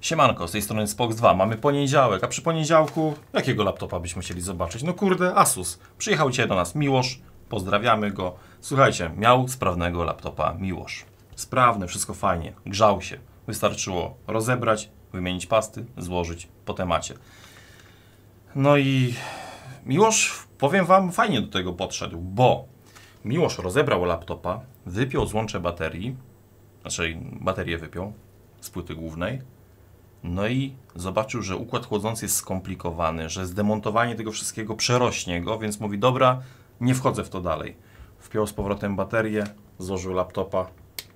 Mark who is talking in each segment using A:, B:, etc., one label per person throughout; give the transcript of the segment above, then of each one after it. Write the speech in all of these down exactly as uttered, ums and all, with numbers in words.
A: Siemanko, z tej strony Spox dwa. Mamy poniedziałek, a przy poniedziałku jakiego laptopa byśmy chcieli zobaczyć? No kurde, Asus. Przyjechał dzisiaj do nas Miłosz, pozdrawiamy go. Słuchajcie, miał sprawnego laptopa Miłosz. Sprawny, wszystko fajnie, grzał się. Wystarczyło rozebrać, wymienić pasty, złożyć po temacie. No i Miłosz, powiem wam, fajnie do tego podszedł, bo Miłosz rozebrał laptopa, wypiął złącze baterii, znaczy baterię wypiął z płyty głównej, no i zobaczył, że układ chłodzący jest skomplikowany, że zdemontowanie tego wszystkiego przerośnie go, więc mówi, dobra, nie wchodzę w to dalej. Wpiął z powrotem baterię, złożył laptopa,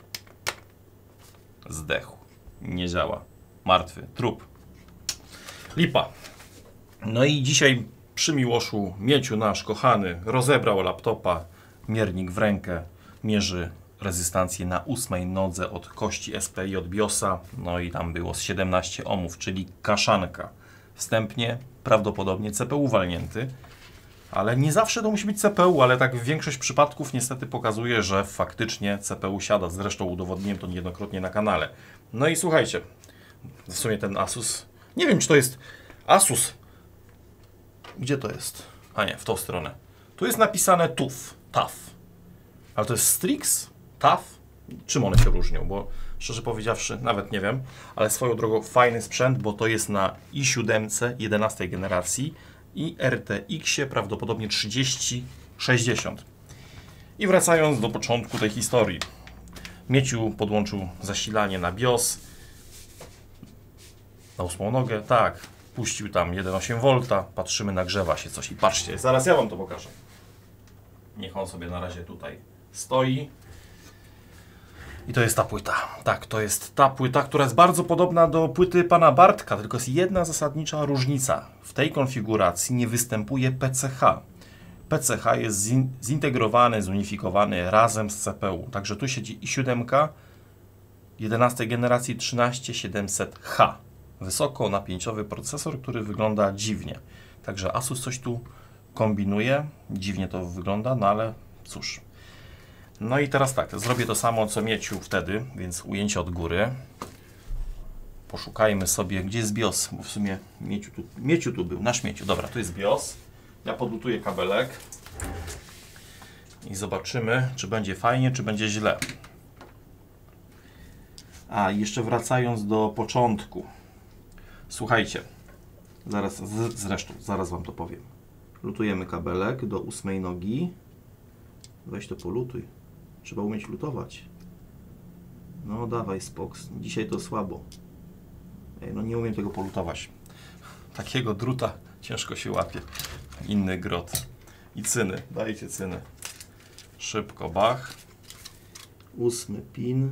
A: zdechł, nie działa, martwy, trup, lipa. No i dzisiaj przy Miłoszu Mieciu nasz kochany rozebrał laptopa, miernik w rękę, mierzy rezystancję na ósmej nodze od kości S P I od BIOSa, no i tam było z siedemnaście ohmów, czyli kaszanka. Wstępnie prawdopodobnie C P U walnięty, ale nie zawsze to musi być C P U, ale tak większość przypadków niestety pokazuje, że faktycznie C P U siada. Zresztą udowodniłem to niejednokrotnie na kanale. No i słuchajcie, w sumie ten Asus, nie wiem czy to jest Asus, gdzie to jest? A nie, w tą stronę. Tu jest napisane T U F, T A F, ale to jest Strix? T A F? Czym one się różnią? Bo szczerze powiedziawszy, nawet nie wiem, ale swoją drogą fajny sprzęt, bo to jest na i siedem jedenastej generacji i R T X-ie prawdopodobnie trzydzieści sześćdziesiąt. I wracając do początku tej historii. Mieciu podłączył zasilanie na BIOS na ósmą nogę, tak, puścił tam jeden przecinek osiem wolta, patrzymy, nagrzewa się coś i patrzcie, zaraz ja wam to pokażę. Niech on sobie na razie tutaj stoi. I to jest ta płyta. Tak, to jest ta płyta, która jest bardzo podobna do płyty pana Bartka, tylko jest jedna zasadnicza różnica. W tej konfiguracji nie występuje P C H. P C H jest zintegrowany, zunifikowany razem z C P U. Także tu siedzi i siedem jedenastej generacji trzynaście siedemset H. Wysokonapięciowy procesor, który wygląda dziwnie. Także Asus coś tu kombinuje. Dziwnie to wygląda, no ale cóż. No i teraz tak, zrobię to samo co Mieciu wtedy, więc ujęcie od góry. Poszukajmy sobie, gdzie jest BIOS, bo w sumie Mieciu tu, Mieciu tu był, nasz Mieciu. Dobra, tu jest BIOS. Ja podlutuję kabelek i zobaczymy, czy będzie fajnie, czy będzie źle. A, jeszcze wracając do początku. Słuchajcie, zaraz, z, zresztą, zaraz wam to powiem. Lutujemy kabelek do ósmej nogi. Weź to polutuj. Trzeba umieć lutować. No dawaj Spox. Dzisiaj to słabo. Ej, no nie umiem tego polutować. Takiego druta ciężko się łapie. Inny grot. I cyny. Dajcie cyny. Szybko, bach. Ósmy pin.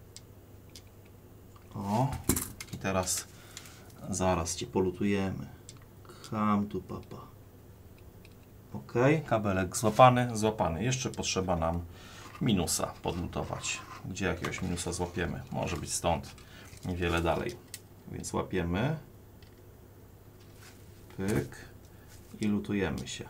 A: O. I teraz zaraz cię polutujemy. Come tu papa. Ok, kabelek złapany, złapany. Jeszcze potrzeba nam minusa podlutować. Gdzie jakiegoś minusa złapiemy? Może być stąd, niewiele dalej. Więc łapiemy. Pyk. I lutujemy się.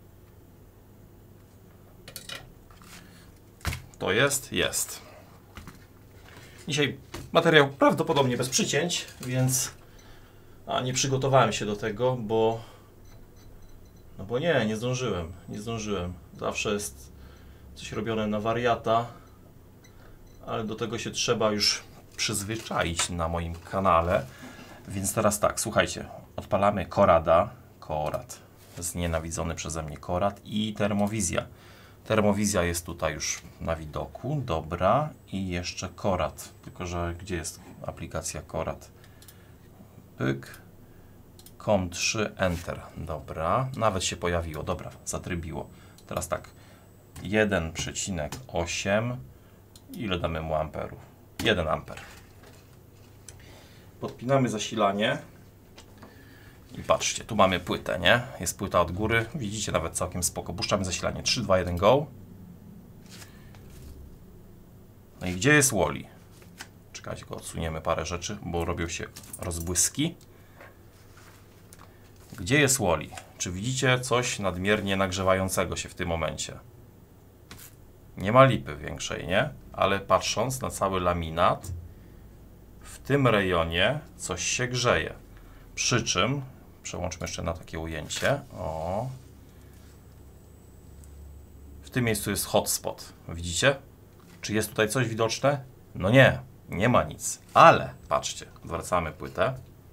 A: To jest? Jest. Dzisiaj materiał prawdopodobnie bez przycięć, więc a nie przygotowałem się do tego, bo No bo nie, nie zdążyłem, nie zdążyłem. Zawsze jest coś robione na wariata, ale do tego się trzeba już przyzwyczaić na moim kanale. Więc teraz tak, słuchajcie, odpalamy Korada, Korad, znienawidzony przeze mnie Korad i termowizja. Termowizja jest tutaj już na widoku, dobra, i jeszcze Korad, tylko że gdzie jest aplikacja Korad? Pyk. com trzy, Enter. Dobra, nawet się pojawiło. Dobra, zatrybiło. Teraz tak, jeden przecinek osiem. Ile damy mu amperów? jeden amper. Podpinamy zasilanie. I patrzcie, tu mamy płytę, nie? Jest płyta od góry. Widzicie, nawet całkiem spoko. Puszczamy zasilanie. trzy, dwa, jeden, go. No i gdzie jest Wally? Czekajcie, go odsuniemy parę rzeczy, bo robią się rozbłyski. Gdzie jest Wally? Czy widzicie coś nadmiernie nagrzewającego się w tym momencie? Nie ma lipy większej, nie? Ale patrząc na cały laminat, w tym rejonie coś się grzeje. Przy czym, przełączmy jeszcze na takie ujęcie, o, w tym miejscu jest hotspot. Widzicie? Czy jest tutaj coś widoczne? No nie, nie ma nic. Ale, patrzcie, odwracamy płytę.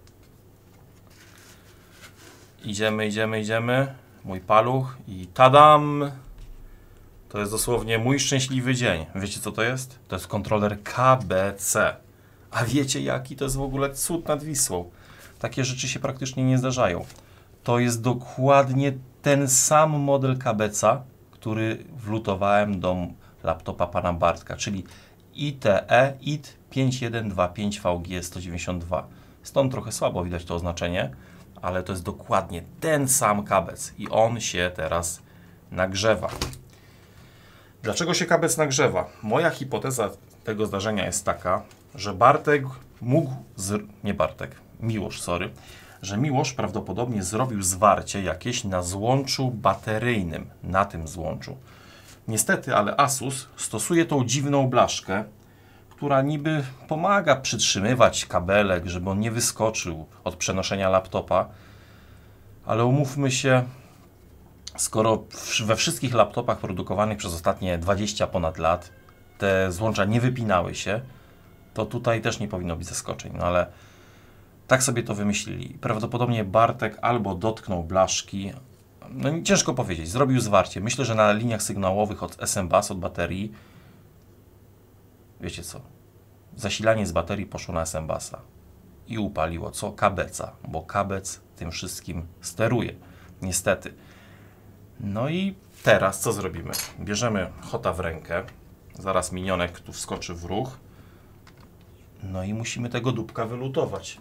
A: Idziemy, idziemy, idziemy. Mój paluch i tadam! To jest dosłownie mój szczęśliwy dzień. Wiecie co to jest? To jest kontroler K B C. A wiecie jaki to jest w ogóle cud nad Wisłą? Takie rzeczy się praktycznie nie zdarzają. To jest dokładnie ten sam model K B C, który wlutowałem do laptopa pana Bartka, czyli I T E I T pięć jeden dwa pięć V G sto dziewięćdziesiąt dwa. Stąd trochę słabo widać to oznaczenie, ale to jest dokładnie ten sam kabec i on się teraz nagrzewa. Dlaczego się kabec nagrzewa? Moja hipoteza tego zdarzenia jest taka, że Bartek mógł, z... nie Bartek, Miłosz, sorry, że Miłosz prawdopodobnie zrobił zwarcie jakieś na złączu bateryjnym, na tym złączu. Niestety, ale Asus stosuje tą dziwną blaszkę, która niby pomaga przytrzymywać kabelek, żeby on nie wyskoczył od przenoszenia laptopa, ale umówmy się, skoro we wszystkich laptopach produkowanych przez ostatnie dwadzieścia ponad lat te złącza nie wypinały się, to tutaj też nie powinno być zaskoczeń, no ale tak sobie to wymyślili. Prawdopodobnie Bartek albo dotknął blaszki, no ciężko powiedzieć, zrobił zwarcie. Myślę, że na liniach sygnałowych od S M bus, od baterii, wiecie co, zasilanie z baterii poszło na S M busa i upaliło co? Kabeca, bo kabec tym wszystkim steruje. Niestety. No i teraz co zrobimy? Bierzemy hota w rękę, zaraz minionek tu wskoczy w ruch, no i musimy tego dupka wylutować.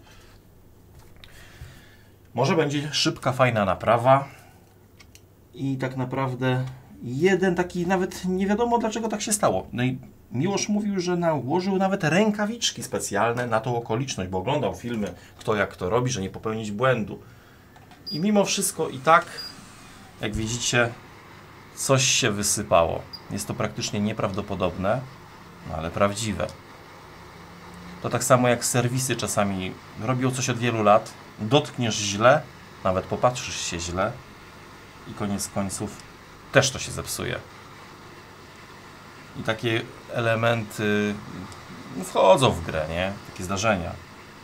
A: Może będzie szybka, fajna naprawa i tak naprawdę jeden taki, nawet nie wiadomo dlaczego tak się stało. No i Miłosz mówił, że nałożył nawet rękawiczki specjalne na tą okoliczność, bo oglądał filmy, kto jak to robi, że nie popełnić błędu. I mimo wszystko i tak, jak widzicie, coś się wysypało. Jest to praktycznie nieprawdopodobne, no ale prawdziwe. To tak samo jak serwisy czasami robią coś od wielu lat, dotkniesz źle, nawet popatrzysz się źle i koniec końców też to się zepsuje. I takie elementy wchodzą w grę, nie? Takie zdarzenia.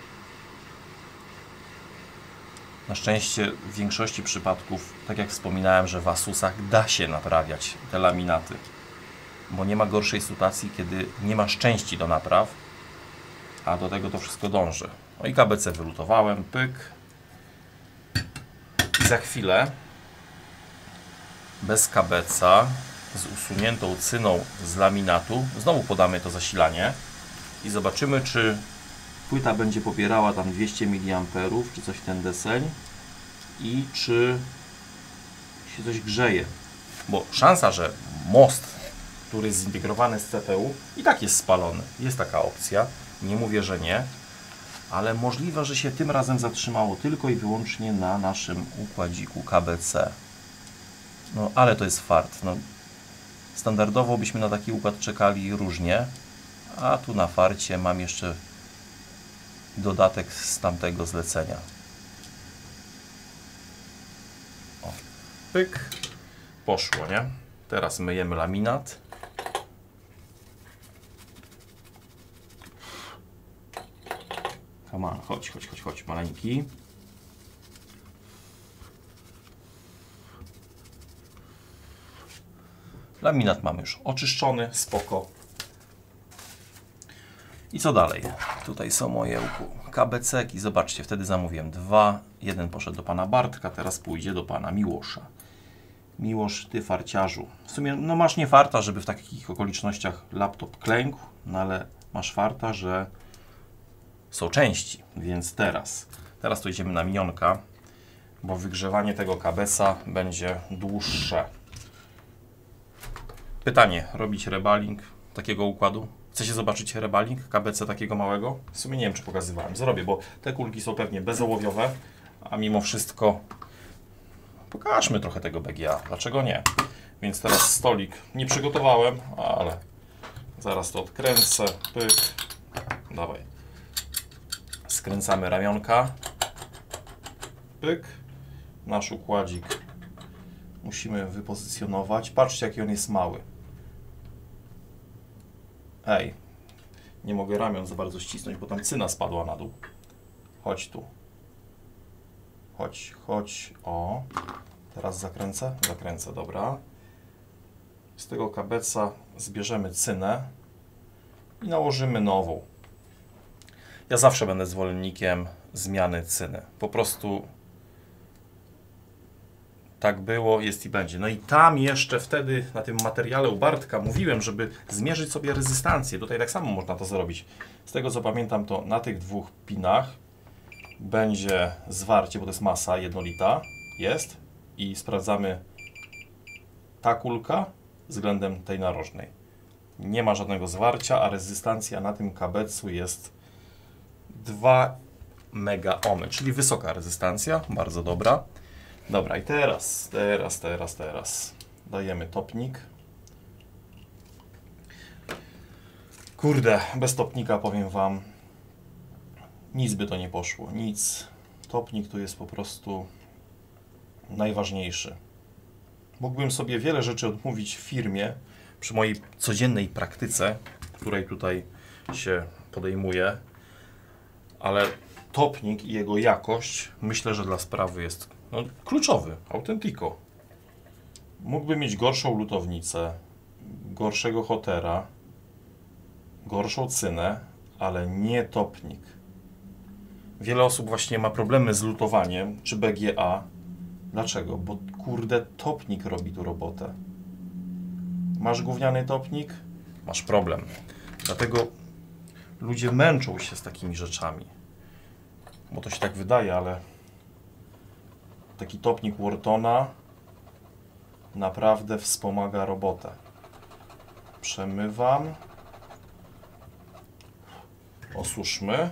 A: Na szczęście w większości przypadków, tak jak wspominałem, że w Asusach da się naprawiać te laminaty, bo nie ma gorszej sytuacji, kiedy nie masz części do napraw, a do tego to wszystko dąży. No i K B C wylutowałem, pyk. I za chwilę bez K B C z usuniętą cyną z laminatu znowu podamy to zasilanie i zobaczymy, czy płyta będzie pobierała tam dwieście miliamperów, czy coś w ten deseń i czy się coś grzeje. Bo szansa, że most, który jest zintegrowany z C P U, i tak jest spalony. Jest taka opcja. Nie mówię, że nie, ale możliwe, że się tym razem zatrzymało tylko i wyłącznie na naszym układziku K B C. No, ale to jest fart. No, standardowo byśmy na taki układ czekali różnie, a tu na farcie mam jeszcze dodatek z tamtego zlecenia. O, pyk, poszło, nie? Teraz myjemy laminat. Come on, chodź, chodź, chodź, chodź, maleńki. Laminat mamy już oczyszczony, spoko. I co dalej? Tutaj są moje K B C-ki. Zobaczcie, wtedy zamówiłem dwa. Jeden poszedł do pana Bartka, teraz pójdzie do pana Miłosza. Miłosz, ty farciarzu. W sumie, no masz nie farta, żeby w takich okolicznościach laptop klękł, no ale masz farta, że są części, więc teraz. Teraz tu idziemy na minionka, bo wygrzewanie tego K B C-a będzie dłuższe. Pytanie, robić rebaling takiego układu? Chcecie zobaczyć rebaling K B C takiego małego? W sumie nie wiem, czy pokazywałem. Zrobię, bo te kulki są pewnie bezołowiowe, a mimo wszystko pokażmy trochę tego B G A. Dlaczego nie? Więc teraz stolik nie przygotowałem, ale zaraz to odkręcę. Pyk. Dawaj. Skręcamy ramionka. Pyk. Nasz układzik musimy wypozycjonować. Patrzcie, jaki on jest mały. Ej, nie mogę ramion za bardzo ścisnąć, bo tam cyna spadła na dół. Chodź tu. Chodź, chodź. O. Teraz zakręcę? Zakręcę, dobra. Z tego kabeca zbierzemy cynę i nałożymy nową. Ja zawsze będę zwolennikiem zmiany cyny. Po prostu tak było, jest i będzie. No i tam jeszcze wtedy na tym materiale u Bartka mówiłem, żeby zmierzyć sobie rezystancję. Tutaj tak samo można to zrobić. Z tego co pamiętam, to na tych dwóch pinach będzie zwarcie, bo to jest masa jednolita. Jest. I sprawdzamy ta kulka względem tej narożnej. Nie ma żadnego zwarcia, a rezystancja na tym kabecu jest dwa mega ohmy, czyli wysoka rezystancja, bardzo dobra. Dobra, i teraz, teraz, teraz, teraz dajemy topnik. Kurde, bez topnika powiem Wam, nic by to nie poszło, nic. Topnik tu jest po prostu najważniejszy. Mógłbym sobie wiele rzeczy odmówić w firmie, przy mojej codziennej praktyce, której tutaj się podejmuję, ale topnik i jego jakość myślę, że dla sprawy jest no, kluczowy, authentico. Mógłbym mieć gorszą lutownicę, gorszego hotera, gorszą cynę, ale nie topnik. Wiele osób właśnie ma problemy z lutowaniem, czy B G A. Dlaczego? Bo kurde, topnik robi tu robotę. Masz gówniany topnik? Masz problem. Dlatego ludzie męczą się z takimi rzeczami. Bo to się tak wydaje, ale taki topnik Wortona naprawdę wspomaga robotę. Przemywam. Osuszmy.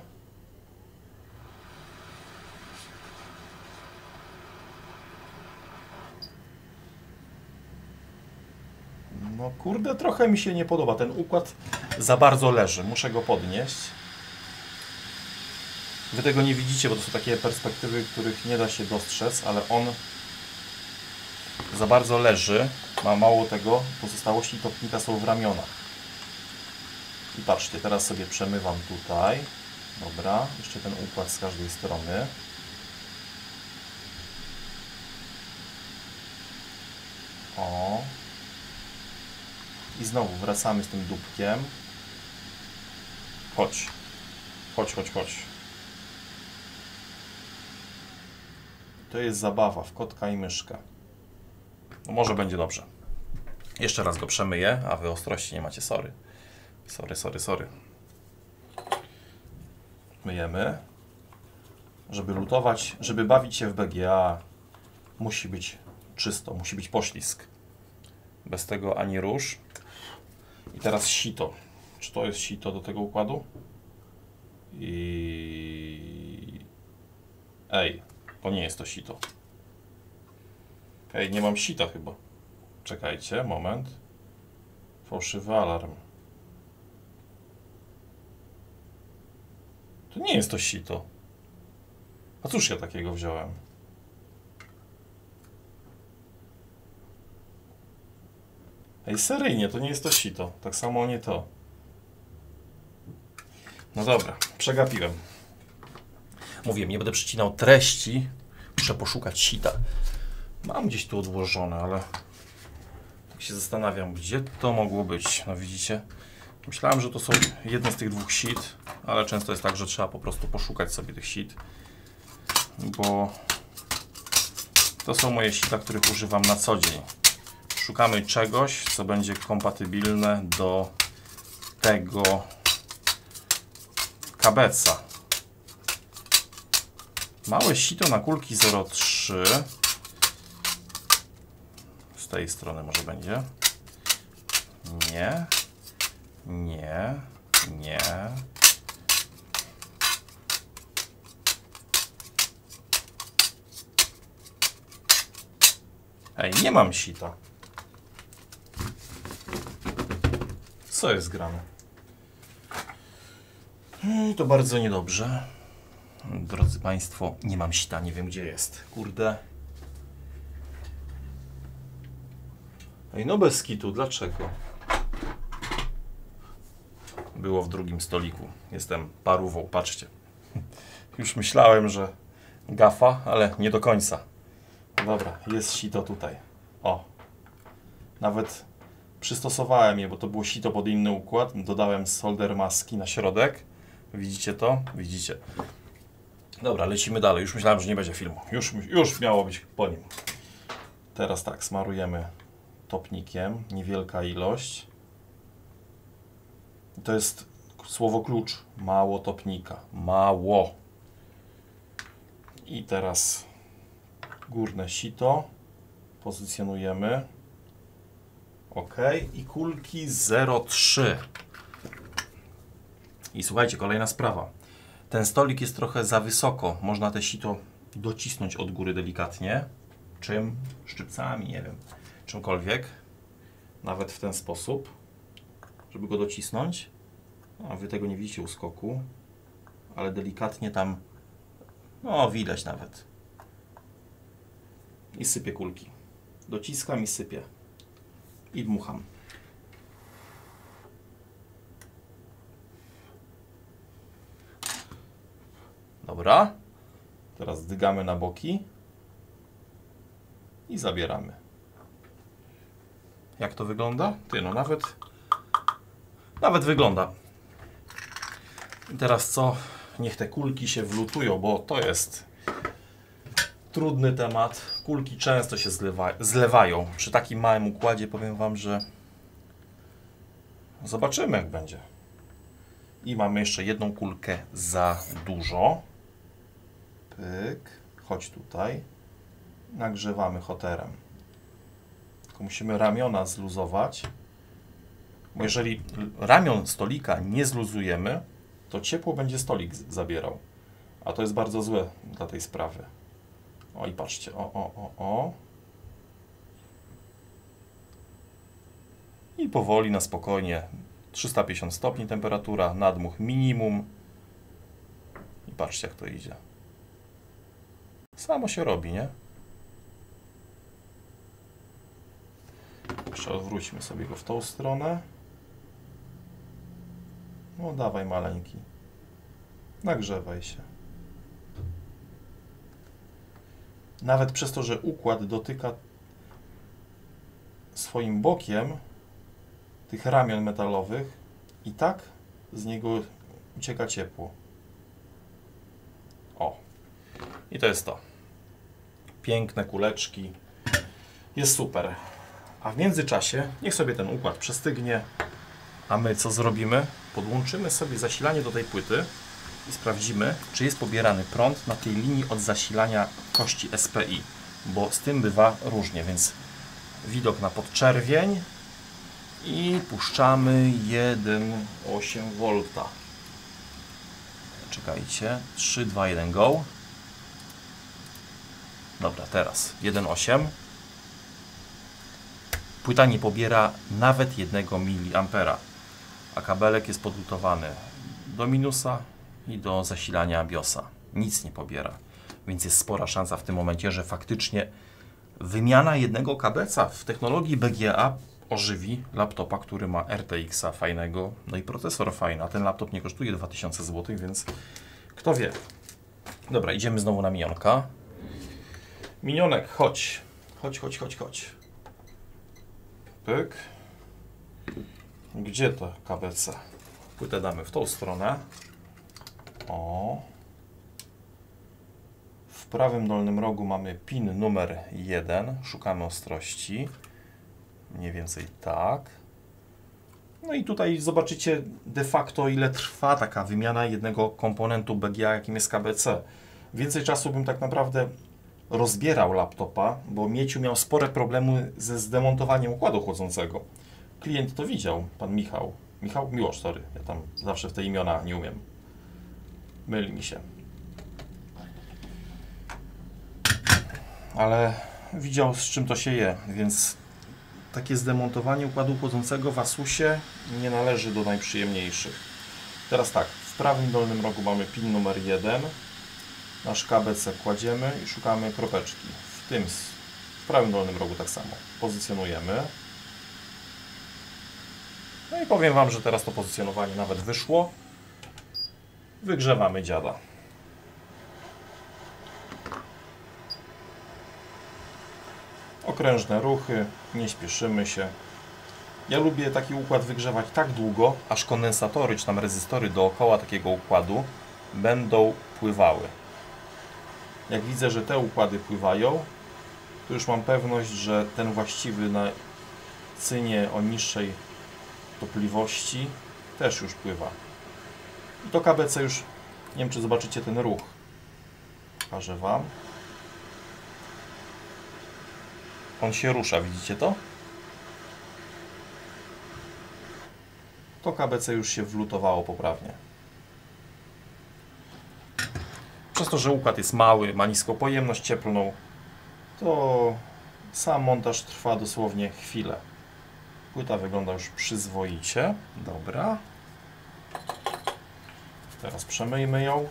A: No kurde, trochę mi się nie podoba. Ten układ za bardzo leży. Muszę go podnieść. Wy tego nie widzicie, bo to są takie perspektywy, których nie da się dostrzec, ale on za bardzo leży. Ma mało tego. Pozostałości topnika są w ramionach. I patrzcie, teraz sobie przemywam tutaj. Dobra, jeszcze ten układ z każdej strony. O. I znowu wracamy z tym dupkiem. Chodź. Chodź, chodź, chodź. To jest zabawa w kotka i myszkę. No może będzie dobrze. Jeszcze raz go przemyję, a wy ostrości nie macie, sorry. Sorry, sorry, sorry. Myjemy. Żeby lutować, żeby bawić się w B G A, musi być czysto, musi być poślizg. Bez tego ani rusz. I teraz sito. Czy to jest sito do tego układu? I... Ej, to nie jest to sito. Ej, nie mam sita chyba. Czekajcie, moment. Fałszywy alarm. To nie jest to sito. A cóż ja takiego wziąłem? Ej, seryjnie, to nie jest to sito. Tak samo nie to. No dobra, przegapiłem. Mówiłem, nie będę przycinał treści. Muszę poszukać sita. Mam gdzieś tu odłożone, ale tak się zastanawiam, gdzie to mogło być. No widzicie? Myślałem, że to są jedne z tych dwóch sit, ale często jest tak, że trzeba po prostu poszukać sobie tych sit, bo to są moje sita, których używam na co dzień. Szukamy czegoś, co będzie kompatybilne do tego kabeca. Małe sito na kulki zero przecinek trzy. Z tej strony może będzie. Nie. Nie. Nie. Ej, nie mam sita. Co jest grane? I to bardzo niedobrze. Drodzy Państwo, nie mam sita, nie wiem gdzie jest. Kurde. Ej, no bez kitu, dlaczego? Było w drugim stoliku. Jestem parówą, patrzcie. Już myślałem, że gafa, ale nie do końca. Dobra, jest sito tutaj. O. Nawet przystosowałem je, bo to było sito pod inny układ. Dodałem solder maski na środek. Widzicie to? Widzicie. Dobra, lecimy dalej. Już myślałem, że nie będzie filmu. Już, już miało być po nim. Teraz tak, smarujemy topnikiem. Niewielka ilość. To jest słowo klucz. Mało topnika. Mało. I teraz górne sito. Pozycjonujemy. OK. I kulki zero przecinek trzy. I słuchajcie, kolejna sprawa. Ten stolik jest trochę za wysoko. Można te sito docisnąć od góry delikatnie. Czym? Szczypcami, nie wiem. Czymkolwiek. Nawet w ten sposób. Żeby go docisnąć. A wy tego nie widzicie u skoku. Ale delikatnie tam, no widać nawet. I sypię kulki. Dociskam i sypię. I dmucham. Dobra. Teraz dygamy na boki. I zabieramy. Jak to wygląda? Ty, no nawet... Nawet wygląda. I teraz co? Niech te kulki się wlutują, bo to jest trudny temat. Kulki często się zlewa zlewają. Przy takim małym układzie powiem Wam, że zobaczymy jak będzie. I mamy jeszcze jedną kulkę za dużo. Pyk. Chodź tutaj. Nagrzewamy hoterem. Tylko musimy ramiona zluzować. Bo jeżeli ramion stolika nie zluzujemy, to ciepło będzie stolik zabierał. A to jest bardzo złe dla tej sprawy. O i patrzcie. O, o, o, o. I powoli, na spokojnie. trzysta pięćdziesiąt stopni temperatura, nadmuch minimum. I patrzcie jak to idzie. Samo się robi, nie? Jeszcze odwróćmy sobie go w tą stronę. No dawaj maleńki. Nagrzewaj się. Nawet przez to, że układ dotyka swoim bokiem tych ramion metalowych, i tak z niego ucieka ciepło. O. I to jest to. Piękne kuleczki. Jest super. A w międzyczasie niech sobie ten układ przestygnie. A my co zrobimy? Podłączymy sobie zasilanie do tej płyty i sprawdzimy, czy jest pobierany prąd na tej linii od zasilania kości S P I, bo z tym bywa różnie, więc widok na podczerwień i puszczamy jeden przecinek osiem wolta. Czekajcie, trzy, dwa, jeden, go. Dobra, teraz jeden przecinek osiem. Płyta nie pobiera nawet jednego miliampera, a kabelek jest podlutowany do minusa i do zasilania BIOSa. Nic nie pobiera, więc jest spora szansa w tym momencie, że faktycznie wymiana jednego kabelca w technologii B G A ożywi laptopa, który ma R T X-a fajnego, no i procesor fajny, a ten laptop nie kosztuje dwa tysiące złotych, więc kto wie. Dobra, idziemy znowu na minionka. Minionek, chodź. Chodź, chodź, chodź, chodź. Pyk. Gdzie to K B C? Płytę damy w tą stronę. O. W prawym dolnym rogu mamy pin numer jeden. Szukamy ostrości. Mniej więcej tak. No i tutaj zobaczycie de facto, ile trwa taka wymiana jednego komponentu B G A, jakim jest K B C. Więcej czasu bym tak naprawdę rozbierał laptopa, bo Mieciu miał spore problemy ze zdemontowaniem układu chłodzącego. Klient to widział, pan Michał. Michał? Miłosz, sorry. Ja tam zawsze w te imiona nie umiem. Myli mi się. Ale widział, z czym to się je, więc takie zdemontowanie układu chłodzącego w Asusie nie należy do najprzyjemniejszych. Teraz tak, w prawym dolnym rogu mamy pin numer jeden. nasz K B C kładziemy i szukamy kropeczki. W tym, w prawym dolnym rogu tak samo. Pozycjonujemy. No i powiem Wam, że teraz to pozycjonowanie nawet wyszło. Wygrzewamy dziada. Okrężne ruchy, nie śpieszymy się. Ja lubię taki układ wygrzewać tak długo, aż kondensatory czy tam rezystory dookoła takiego układu będą pływały. Jak widzę, że te układy pływają, to już mam pewność, że ten właściwy na cynie o niższej topliwości też już pływa. I to K B C już, nie wiem czy zobaczycie ten ruch. Pokażę Wam. On się rusza, widzicie to? To K B C już się wlutowało poprawnie. Przez to, że układ jest mały, ma niską pojemność cieplną, to sam montaż trwa dosłownie chwilę. Płyta wygląda już przyzwoicie. Dobra. Teraz przemyjmy ją.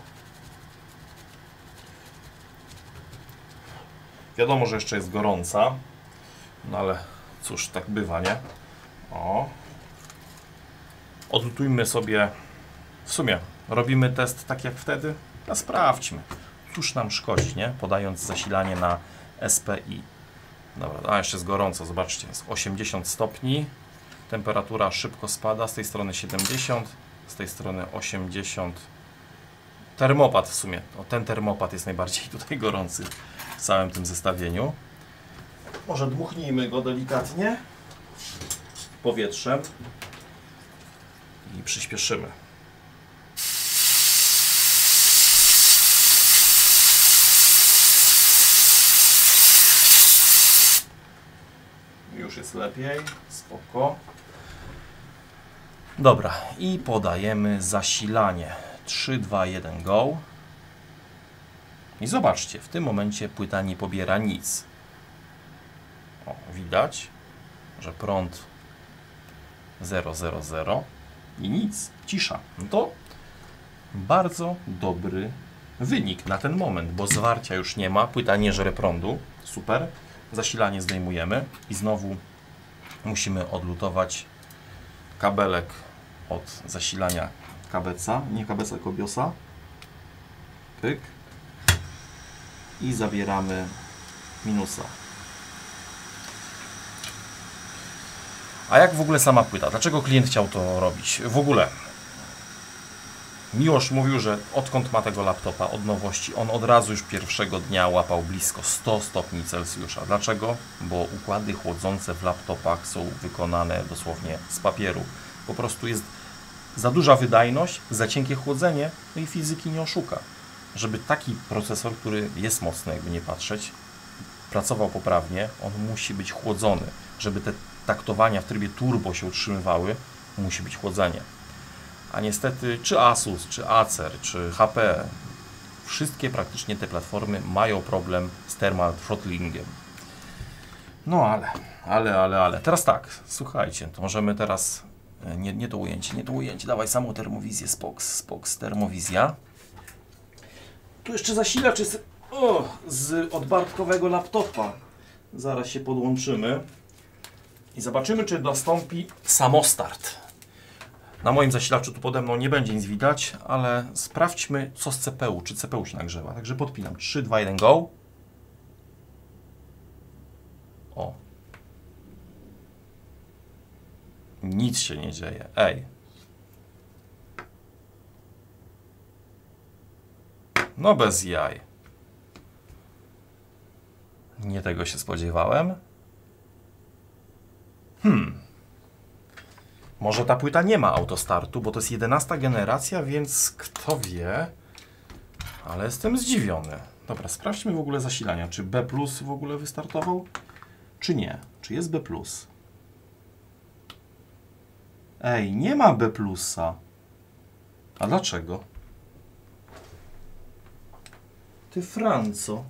A: Wiadomo, że jeszcze jest gorąca, no ale cóż, tak bywa, nie? O. Odlutujmy sobie, w sumie robimy test tak jak wtedy, a sprawdźmy. Cóż nam szkodzi, nie? Podając zasilanie na S P I. Dobra, a jeszcze jest gorąco, zobaczcie, jest osiemdziesiąt stopni. Temperatura szybko spada, z tej strony siedemdziesiąt, z tej strony osiemdziesiąt. Termopad w sumie, o, ten termopad jest najbardziej tutaj gorący w całym tym zestawieniu. Może dmuchnijmy go delikatnie powietrzem i przyspieszymy. Już jest lepiej, spoko. Dobra, i podajemy zasilanie. trzy, dwa, jeden, go. I zobaczcie, w tym momencie płyta nie pobiera nic. O, widać, że prąd zero, zero, zero i nic, cisza. No to bardzo dobry wynik na ten moment, bo zwarcia już nie ma, płyta nie żre prądu, super. Zasilanie zdejmujemy i znowu musimy odlutować kabelek od zasilania K B C, nie K B C, tylko BIOSa. Pyk. I zabieramy minusa. A jak w ogóle sama płyta? Dlaczego klient chciał to robić? W ogóle Miłosz mówił, że odkąd ma tego laptopa, od nowości, on od razu już pierwszego dnia łapał blisko sto stopni Celsjusza. Dlaczego? Bo układy chłodzące w laptopach są wykonane dosłownie z papieru. Po prostu jest za duża wydajność, za cienkie chłodzenie, no i fizyki nie oszuka. Żeby taki procesor, który jest mocny, jakby nie patrzeć, pracował poprawnie, on musi być chłodzony. Żeby te taktowania w trybie turbo się utrzymywały, musi być chłodzenie. A niestety czy Asus, czy Acer, czy H P, wszystkie praktycznie te platformy mają problem z thermal throttlingiem. No ale, ale, ale, ale. Teraz tak, słuchajcie, to możemy teraz, nie, nie to ujęcie, nie to ujęcie, dawaj samą termowizję, Spox, Spox, termowizja. Tu jeszcze zasilacz jest o, z odbartkowego laptopa. Zaraz się podłączymy i zobaczymy, czy nastąpi samostart. Na moim zasilaczu tu pode mną nie będzie nic widać, ale sprawdźmy, co z C P U, czy C P U się nagrzewa. Także podpinam. trzy, dwa, jeden, go. O. Nic się nie dzieje. Ej. No bez jaj. Nie tego się spodziewałem. Hmm. Może ta płyta nie ma autostartu, bo to jest jedenasta generacja, więc kto wie. Ale jestem zdziwiony. Dobra, sprawdźmy w ogóle zasilania. Czy B plus w ogóle wystartował? Czy nie? Czy jest B plus? Ej, nie ma B plusa. A dlaczego? Ty Franco.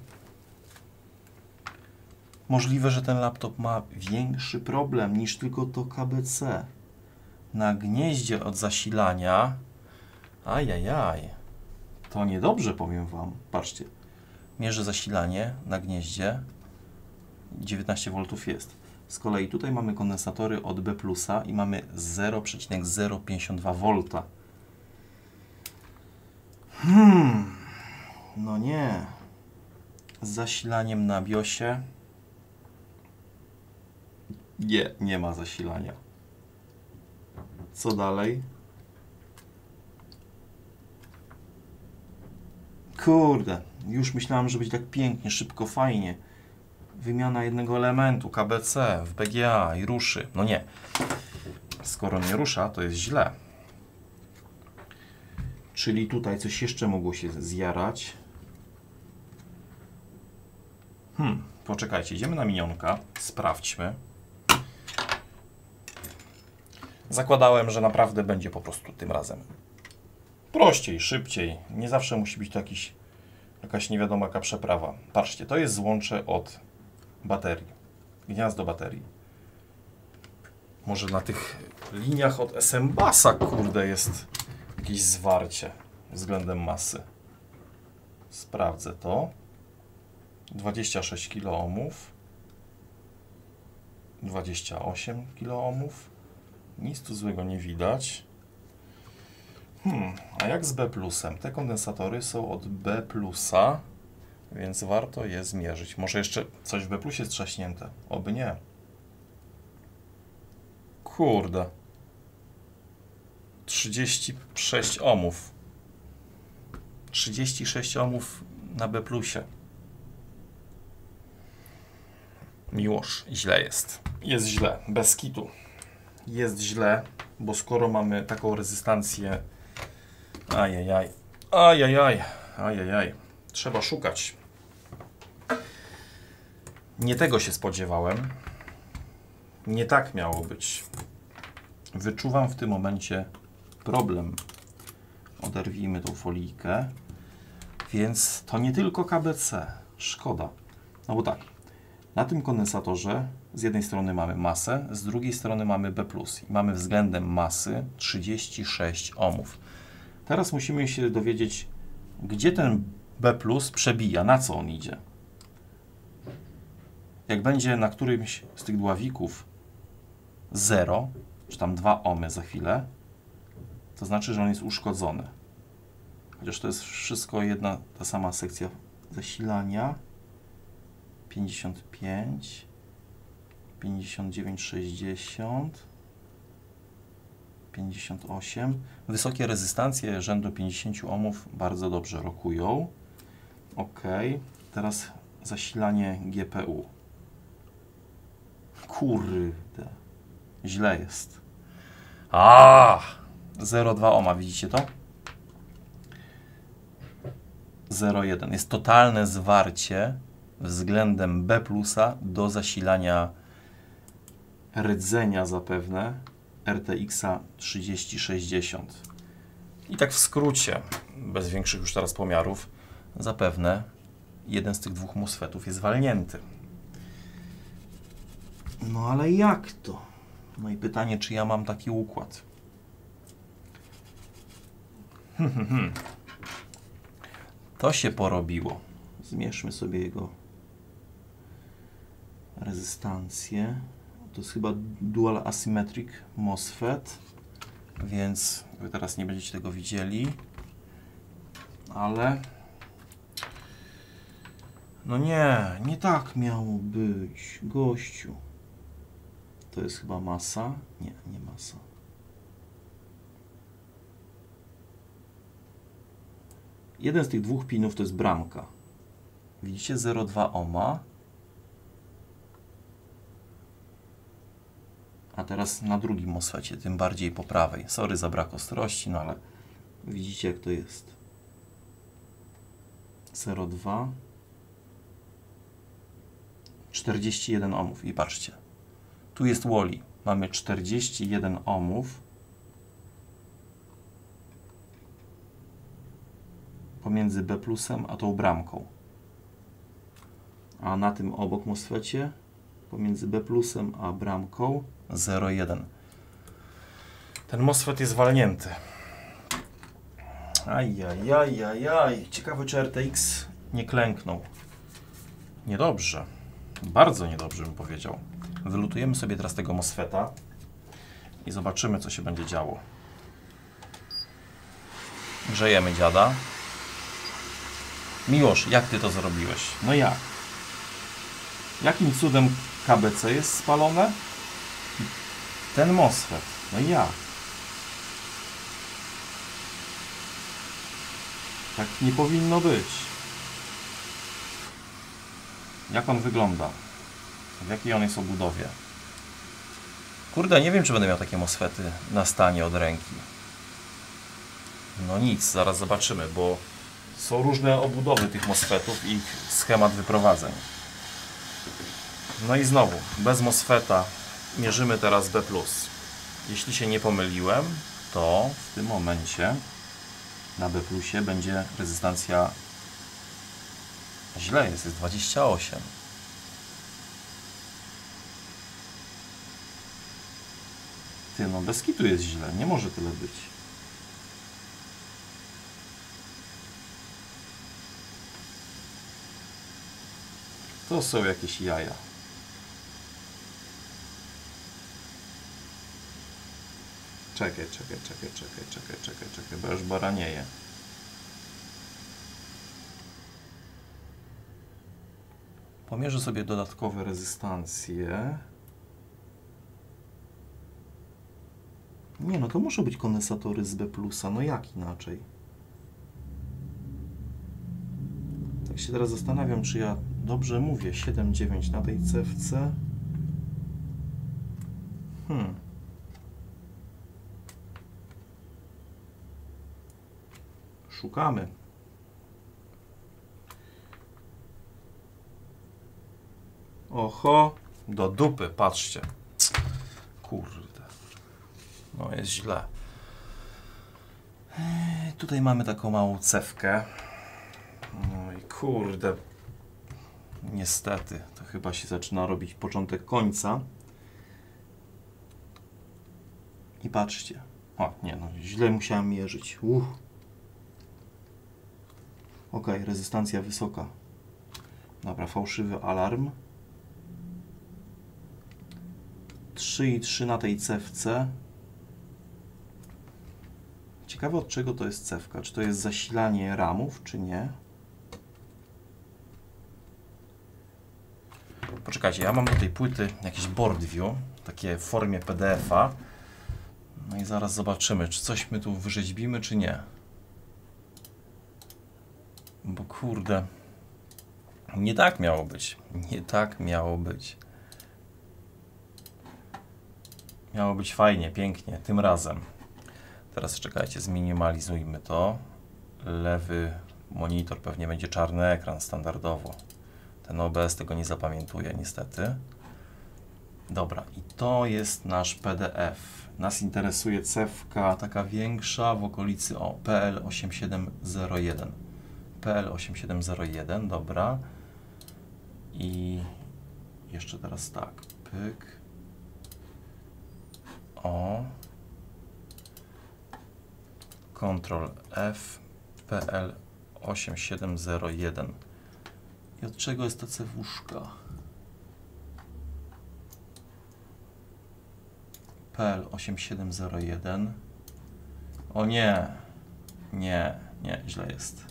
A: Możliwe, że ten laptop ma większy problem niż tylko to K B C. Na gnieździe od zasilania, ajajaj, to niedobrze, powiem Wam. Patrzcie, mierzę zasilanie na gnieździe, dziewiętnaście woltów jest. Z kolei tutaj mamy kondensatory od B plusa i mamy zero przecinek zero pięćdziesiąt dwa wolta. Hmm, no nie. Z zasilaniem na biosie nie, nie ma zasilania. Co dalej? Kurde, już myślałem, że będzie tak pięknie, szybko, fajnie. Wymiana jednego elementu, K B C, w B G A i ruszy. No nie. Skoro nie rusza, to jest źle. Czyli tutaj coś jeszcze mogło się zjarać. Hmm, poczekajcie, idziemy na minionka, sprawdźmy. Zakładałem, że naprawdę będzie po prostu tym razem prościej, szybciej. Nie zawsze musi być to jakiś, jakaś nie wiadoma jaka przeprawa. Patrzcie, to jest złącze od baterii. Gniazdo baterii. Może na tych liniach od S M Basa, kurde, jest jakieś zwarcie względem masy. Sprawdzę to. dwadzieścia sześć kiloohmów. dwadzieścia osiem kiloohmów. Nic tu złego nie widać. Hmm, a jak z B plusem? Te kondensatory są od B plusa, więc warto je zmierzyć. Może jeszcze coś w B plusie jest trzaśnięte? Oby nie. Kurde. trzydzieści sześć ohmów. trzydzieści sześć ohmów na B plusie. Miłosz, źle jest. Jest źle, bez kitu. Jest źle, bo skoro mamy taką rezystancję, ajajaj, ajajaj, ajajaj, trzeba szukać. Nie tego się spodziewałem. Nie tak miało być. Wyczuwam w tym momencie problem. Oderwijmy tą folijkę. Więc to nie tylko K B C. Szkoda. No bo tak, na tym kondensatorze z jednej strony mamy masę, z drugiej strony mamy B plus. I mamy względem masy trzydzieści sześć ohmów. Teraz musimy się dowiedzieć, gdzie ten B plus przebija, na co on idzie. Jak będzie na którymś z tych dławików zero, czy tam dwa ohmy za chwilę, to znaczy, że on jest uszkodzony. Chociaż to jest wszystko jedna ta sama sekcja zasilania. pięćdziesiąt pięć, pięćdziesiąt dziewięć, sześćdziesiąt, pięćdziesiąt osiem. Wysokie rezystancje rzędu pięćdziesiąt ohmów bardzo dobrze rokują. OK. Teraz zasilanie G P U. Kurde. Źle jest. A, zero przecinek dwa ohma, widzicie to? zero przecinek jeden. Jest totalne zwarcie względem B plusa do zasilania rdzenia zapewne R T X trzydzieści sześćdziesiąt. I tak w skrócie, bez większych już teraz pomiarów, zapewne jeden z tych dwóch MOSFETów jest walnięty. No ale jak to? No i pytanie, czy ja mam taki układ? Hmm, hmm, hmm. To się porobiło. Zmierzmy sobie jego rezystancję. To jest chyba Dual Asymmetric MOSFET, więc wy teraz nie będziecie tego widzieli, ale no nie, nie tak miało być, gościu. To jest chyba masa? Nie, nie masa. Jeden z tych dwóch pinów to jest bramka. Widzicie, zero przecinek dwa ohma. A teraz na drugim MOSFETcie, tym bardziej po prawej. Sorry za brak ostrości, no ale widzicie, jak to jest. zero przecinek dwa. czterdzieści jeden ohmów. I patrzcie. Tu jest Wally. Mamy czterdzieści jeden ohmów. Pomiędzy B plusem a tą bramką. A na tym obok MOSFETcie pomiędzy B plusem a bramką zero przecinek jeden. Ten MOSFET jest walnięty. Ajajajajaj. Ciekawe, czy R T X nie klęknął. Niedobrze. Bardzo niedobrze bym powiedział. Wylutujemy sobie teraz tego MOSFETA i zobaczymy, co się będzie działo. Grzejemy dziada. Miłosz, jak ty to zrobiłeś? No jak? Jakim cudem K B C jest spalone? Ten MOSFET. No jak? Tak nie powinno być. Jak on wygląda? W jakiej on jest obudowie? Kurde, nie wiem, czy będę miał takie MOSFETy na stanie od ręki. No nic, zaraz zobaczymy, bo są różne obudowy tych MOSFETów i ich schemat wyprowadzeń. No i znowu, bez MOSFETA mierzymy teraz B plus. Jeśli się nie pomyliłem, to w tym momencie na B plusie będzie rezystancja, źle jest, jest dwadzieścia osiem. Ty, no bez kitu jest źle, nie może tyle być. To są jakieś jaja. Czekaj, czekaj, czekaj, czekaj, czekaj, czekaj, czekaj, bo już baranieje. Pomierzę sobie dodatkowe rezystancje. Nie no, to muszą być kondensatory z B plusa, no jak inaczej? Tak się teraz zastanawiam, czy ja dobrze mówię. siedem dziewięć na tej cewce. Hmm. Szukamy. Oho, do dupy, patrzcie. Kurde. No jest źle. Eee, tutaj mamy taką małą cewkę. No i kurde. Niestety, to chyba się zaczyna robić początek końca. I patrzcie. O, nie no, źle musiałem mierzyć. Uff. Ok, rezystancja wysoka. Dobra, fałszywy alarm. trzy i trzy na tej cewce. Ciekawe, od czego to jest cewka. Czy to jest zasilanie ramów, czy nie? Poczekajcie, ja mam do tej płyty jakiś board view, takie w formie P D F a. No i zaraz zobaczymy, czy coś my tu wyrzeźbimy, czy nie. Bo kurde, nie tak miało być. Nie tak miało być. Miało być fajnie, pięknie, tym razem. Teraz czekajcie, zminimalizujmy to. Lewy monitor, pewnie będzie czarny ekran standardowo. Ten O B S tego nie zapamiętuje niestety. Dobra, i to jest nasz P D F. Nas interesuje cewka taka większa w okolicy o P L osiem siedem zero jeden. P L osiem siedem zero jeden, dobra. I jeszcze teraz tak, pyk. O. Ctrl F, P L osiem siedem zero jeden. I od czego jest ta cewuszka? P L osiem siedem zero jeden. O nie, nie, nie, źle jest.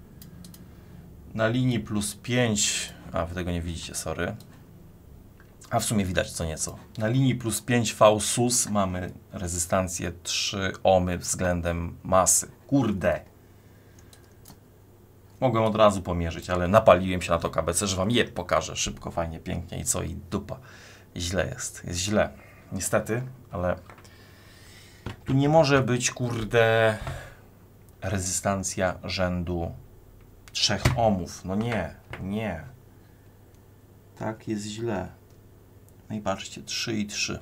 A: Na linii plus pięć, a wy tego nie widzicie, sorry. A w sumie widać co nieco. Na linii plus pięć V S U S mamy rezystancję trzy ohmy względem masy. Kurde! Mogłem od razu pomierzyć, ale napaliłem się na to K B C, że wam je pokażę szybko, fajnie, pięknie i co, i dupa. Źle jest, jest źle. Niestety, ale tu nie może być, kurde, rezystancja rzędu trzech ohmów. No nie, nie. Tak jest źle. No i patrzcie, trzy i trzy.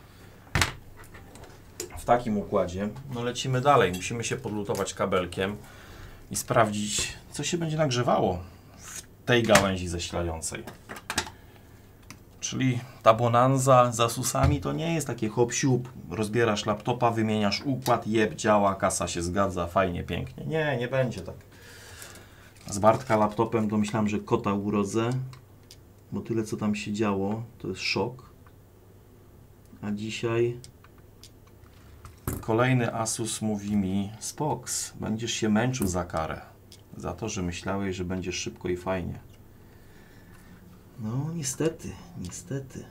A: W takim układzie, no lecimy dalej. Musimy się podlutować kabelkiem i sprawdzić, co się będzie nagrzewało w tej gałęzi zasilającej. Czyli ta bonanza z Asusami to nie jest takie hop siup, rozbierasz laptopa, wymieniasz układ, jeb, działa, kasa się zgadza, fajnie, pięknie. Nie, nie będzie tak. Z Bartka laptopem to myślałem, że kota urodzę, bo tyle co tam się działo, to jest szok. A dzisiaj kolejny Asus mówi mi: Spoks, będziesz się męczył za karę. Za to, że myślałeś, że będzie szybko i fajnie. No niestety, niestety.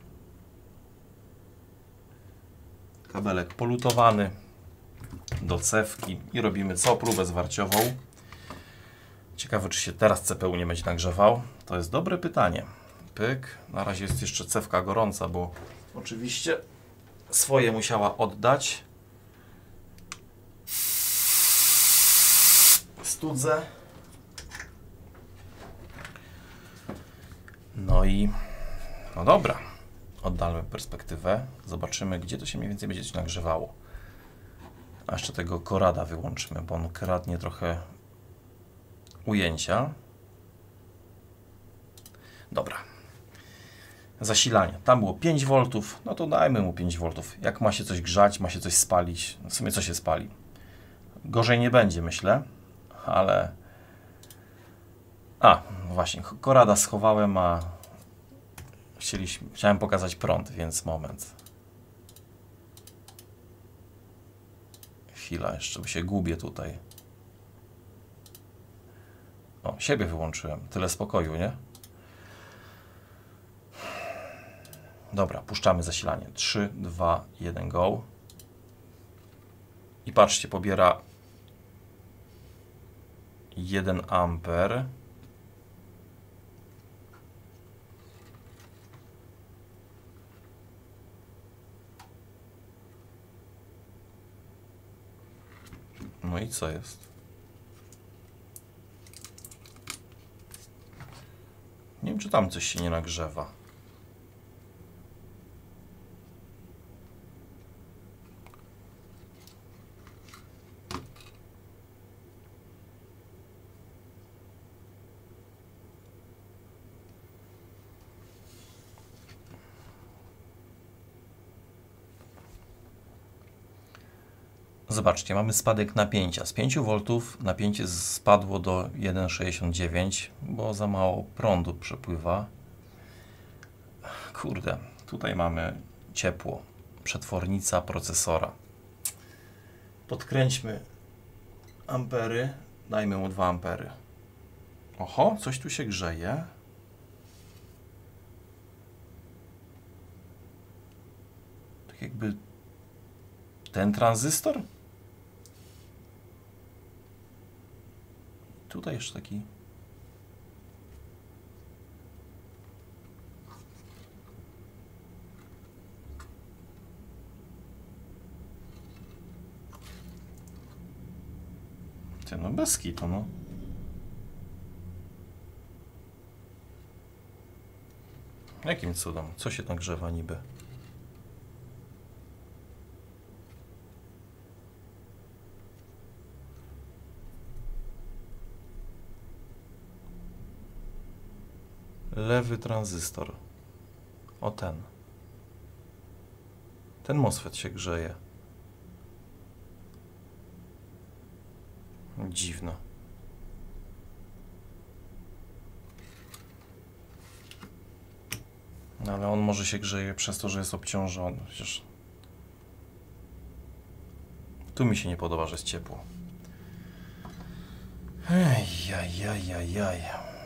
A: Kabelek polutowany do cewki i robimy co? Próbę zwarciową. Ciekawe, czy się teraz C P U nie będzie nagrzewał. To jest dobre pytanie. Pyk. Na razie jest jeszcze cewka gorąca, bo oczywiście swoje musiała oddać. Studzę. No i no dobra. Oddalmy perspektywę. Zobaczymy, gdzie to się mniej więcej będzie nagrzewało. A jeszcze tego Corada wyłączymy, bo on kradnie trochę ujęcia. Dobra. Zasilanie. Tam było pięć woltów. No to dajmy mu pięć woltów. Jak ma się coś grzać, ma się coś spalić. W sumie co się spali? Gorzej nie będzie, myślę. Ale... A, właśnie. Corada schowałem, a... Chcieliśmy... Chciałem pokazać prąd, więc moment. Chwila, jeszcze się gubię tutaj. O, siebie wyłączyłem. Tyle spokoju, nie? Dobra, puszczamy zasilanie. trzy, dwa, jeden, go. I patrzcie, pobiera jeden amper. No i co jest? Nie wiem, czy tam coś się nie nagrzewa. Zobaczcie, mamy spadek napięcia. Z pięciu woltów napięcie spadło do jeden przecinek sześćdziesiąt dziewięć, bo za mało prądu przepływa. Kurde, tutaj mamy ciepło. Przetwornica procesora. Podkręćmy ampery. Dajmy mu dwa ampery. Oho, coś tu się grzeje. Tak jakby ten tranzystor? Tutaj jeszcze taki... Ty, no bez kitu, no. Jakim cudem? Co się tam grzewa niby? Lewy tranzystor. O ten. Ten MOSFET się grzeje. Dziwne. No ale on może się grzeje przez to, że jest obciążony. Przecież tu mi się nie podoba, że jest ciepło. Ejjajajajaj.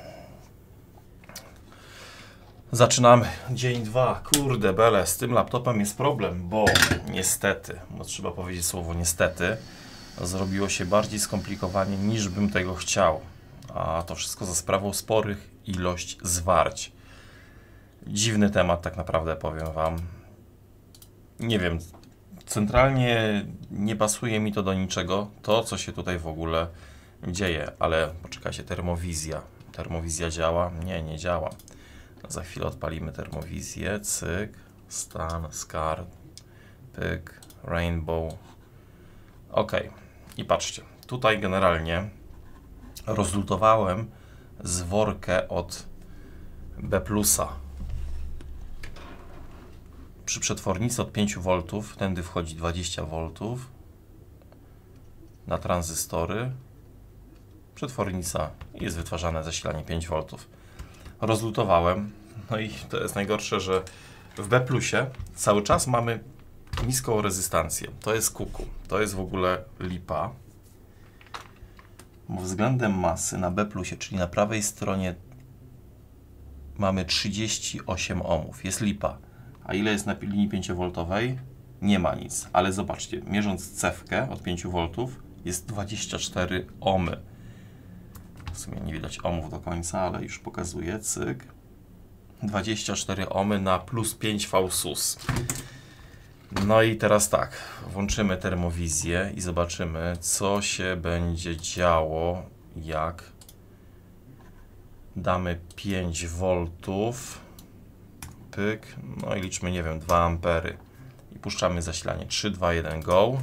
A: Zaczynamy. Dzień dwa. Kurde bele, z tym laptopem jest problem, bo niestety, bo trzeba powiedzieć słowo niestety, zrobiło się bardziej skomplikowanie niż bym tego chciał. A to wszystko za sprawą sporych ilość zwarć. Dziwny temat tak naprawdę, powiem Wam. Nie wiem, centralnie nie pasuje mi to do niczego, to co się tutaj w ogóle dzieje, ale poczekajcie, termowizja. Termowizja działa? Nie, nie działa. Za chwilę odpalimy termowizję, cyk, stan, scar, pyk, rainbow. Ok, i patrzcie, tutaj generalnie rozlutowałem zworkę od B plusa. przy przetwornicy od pięciu woltów, tędy wchodzi dwadzieścia woltów na tranzystory. Przetwornica i jest wytwarzane zasilanie pięć woltów. Rozlutowałem. No i to jest najgorsze, że w B plusie cały czas mamy niską rezystancję. To jest kuku. To jest w ogóle lipa. Bo względem masy na B plusie, czyli na prawej stronie, mamy trzydzieści osiem ohmów. Jest lipa. A ile jest na linii pięciowoltowej? Nie ma nic. Ale zobaczcie, mierząc cewkę od pięciu woltów, jest dwadzieścia cztery ohmy. W sumie nie widać ohmów do końca, ale już pokazuję. Cyk. dwadzieścia cztery ohmy na plus pięć V S U S. No i teraz tak, włączymy termowizję i zobaczymy, co się będzie działo, jak damy pięć woltów, pyk, no i liczmy, nie wiem, dwa ampery i puszczamy zasilanie. trzy, dwa, jeden, go.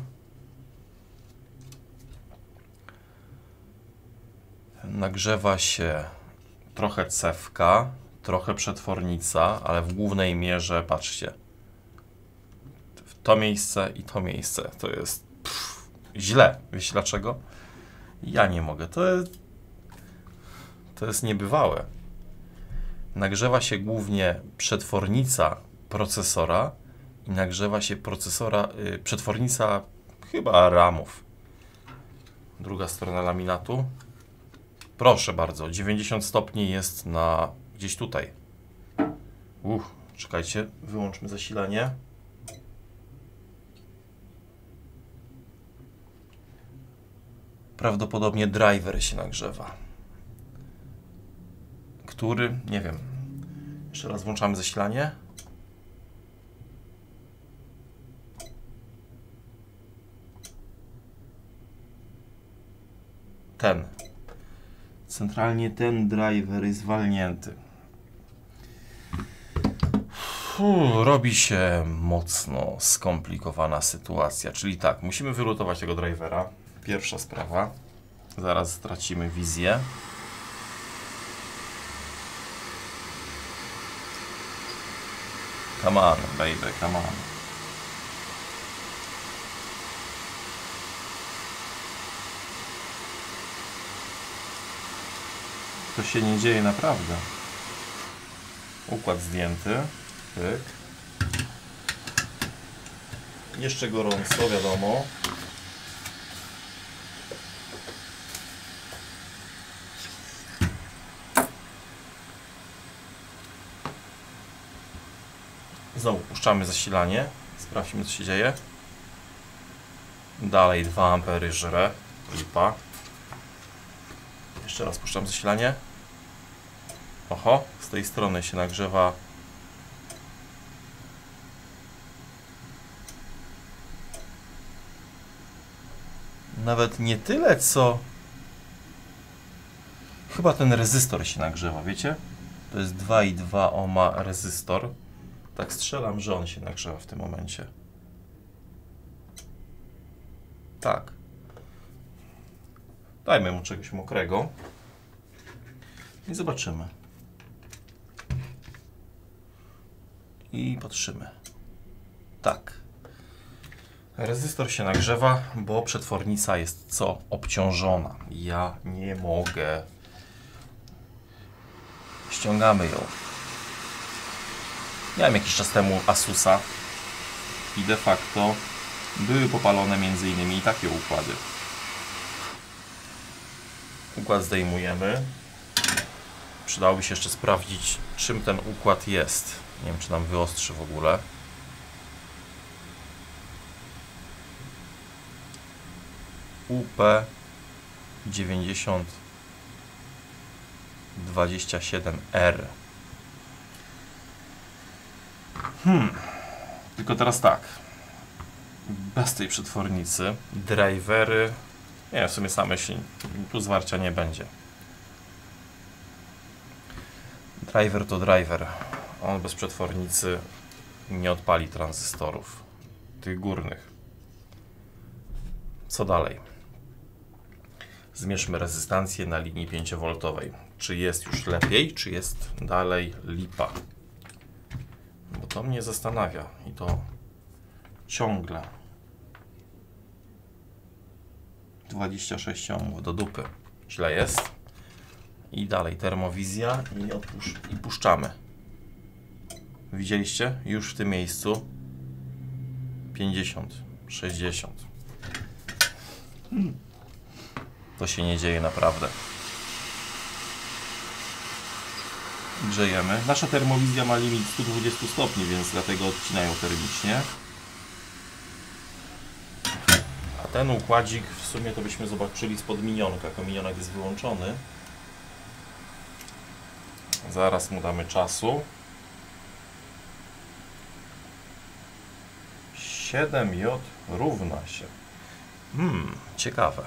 A: Nagrzewa się trochę cewka, trochę przetwornica, ale w głównej mierze, patrzcie, to miejsce i to miejsce. To jest pff, źle. Wiecie dlaczego? Ja nie mogę. To jest, to jest niebywałe. Nagrzewa się głównie przetwornica procesora i nagrzewa się procesora, yy, przetwornica chyba ramów. Druga strona laminatu. Proszę bardzo, dziewięćdziesiąt stopni jest na gdzieś tutaj. Uch, czekajcie, wyłączmy zasilanie. Prawdopodobnie driver się nagrzewa. Który? Nie wiem. Jeszcze raz włączamy zasilanie. Ten. Centralnie ten driver jest walnięty. Fuh, robi się mocno skomplikowana sytuacja. Czyli tak, musimy wylutować tego drivera. Pierwsza sprawa. Zaraz stracimy wizję. Come on, baby, come on. To się nie dzieje naprawdę. Układ zdjęty. Pyk. Jeszcze gorąco, wiadomo. Znowu puszczamy zasilanie. Sprawdźmy, co się dzieje. Dalej dwa ampery żre. Lipa. Jeszcze raz puszczam zasilanie. Oho, z tej strony się nagrzewa. Nawet nie tyle, co... Chyba ten rezystor się nagrzewa, wiecie? To jest dwa i dwa ohma rezystor. Tak strzelam, że on się nagrzewa w tym momencie. Tak. Dajmy mu czegoś mokrego. I zobaczymy. I patrzymy. Tak. Rezystor się nagrzewa, bo przetwornica jest co? Obciążona. Ja nie mogę. Ściągamy ją. Miałem jakiś czas temu Asusa i de facto były popalone między innymi takie układy. Układ zdejmujemy. Przydałoby się jeszcze sprawdzić, czym ten układ jest. Nie wiem, czy nam wyostrzy w ogóle. U P dziewięćdziesiąt dwadzieścia siedem R. Hmm. Tylko teraz tak. Bez tej przetwornicy drivery, nie, w sumie same się, tu zwarcia nie będzie. Driver to driver. On bez przetwornicy nie odpali tranzystorów. Tych górnych. Co dalej? Zmierzmy rezystancję na linii pięciowoltowej. Czy jest już lepiej, czy jest dalej lipa? Bo to mnie zastanawia i to ciągle. dwadzieścia sześć ohmów do dupy. Źle jest. I dalej termowizja i, odpusz i puszczamy. Widzieliście? Już w tym miejscu pięćdziesiąt, sześćdziesiąt. Hmm. To się nie dzieje naprawdę. Grzejemy. Nasza termowizja ma limit sto dwadzieścia stopni, więc dlatego odcinają termicznie. A ten układzik w sumie to byśmy zobaczyli spod minionka. Minionek jest wyłączony. Zaraz mu damy czasu. siedem J równa się. Hmm, ciekawe.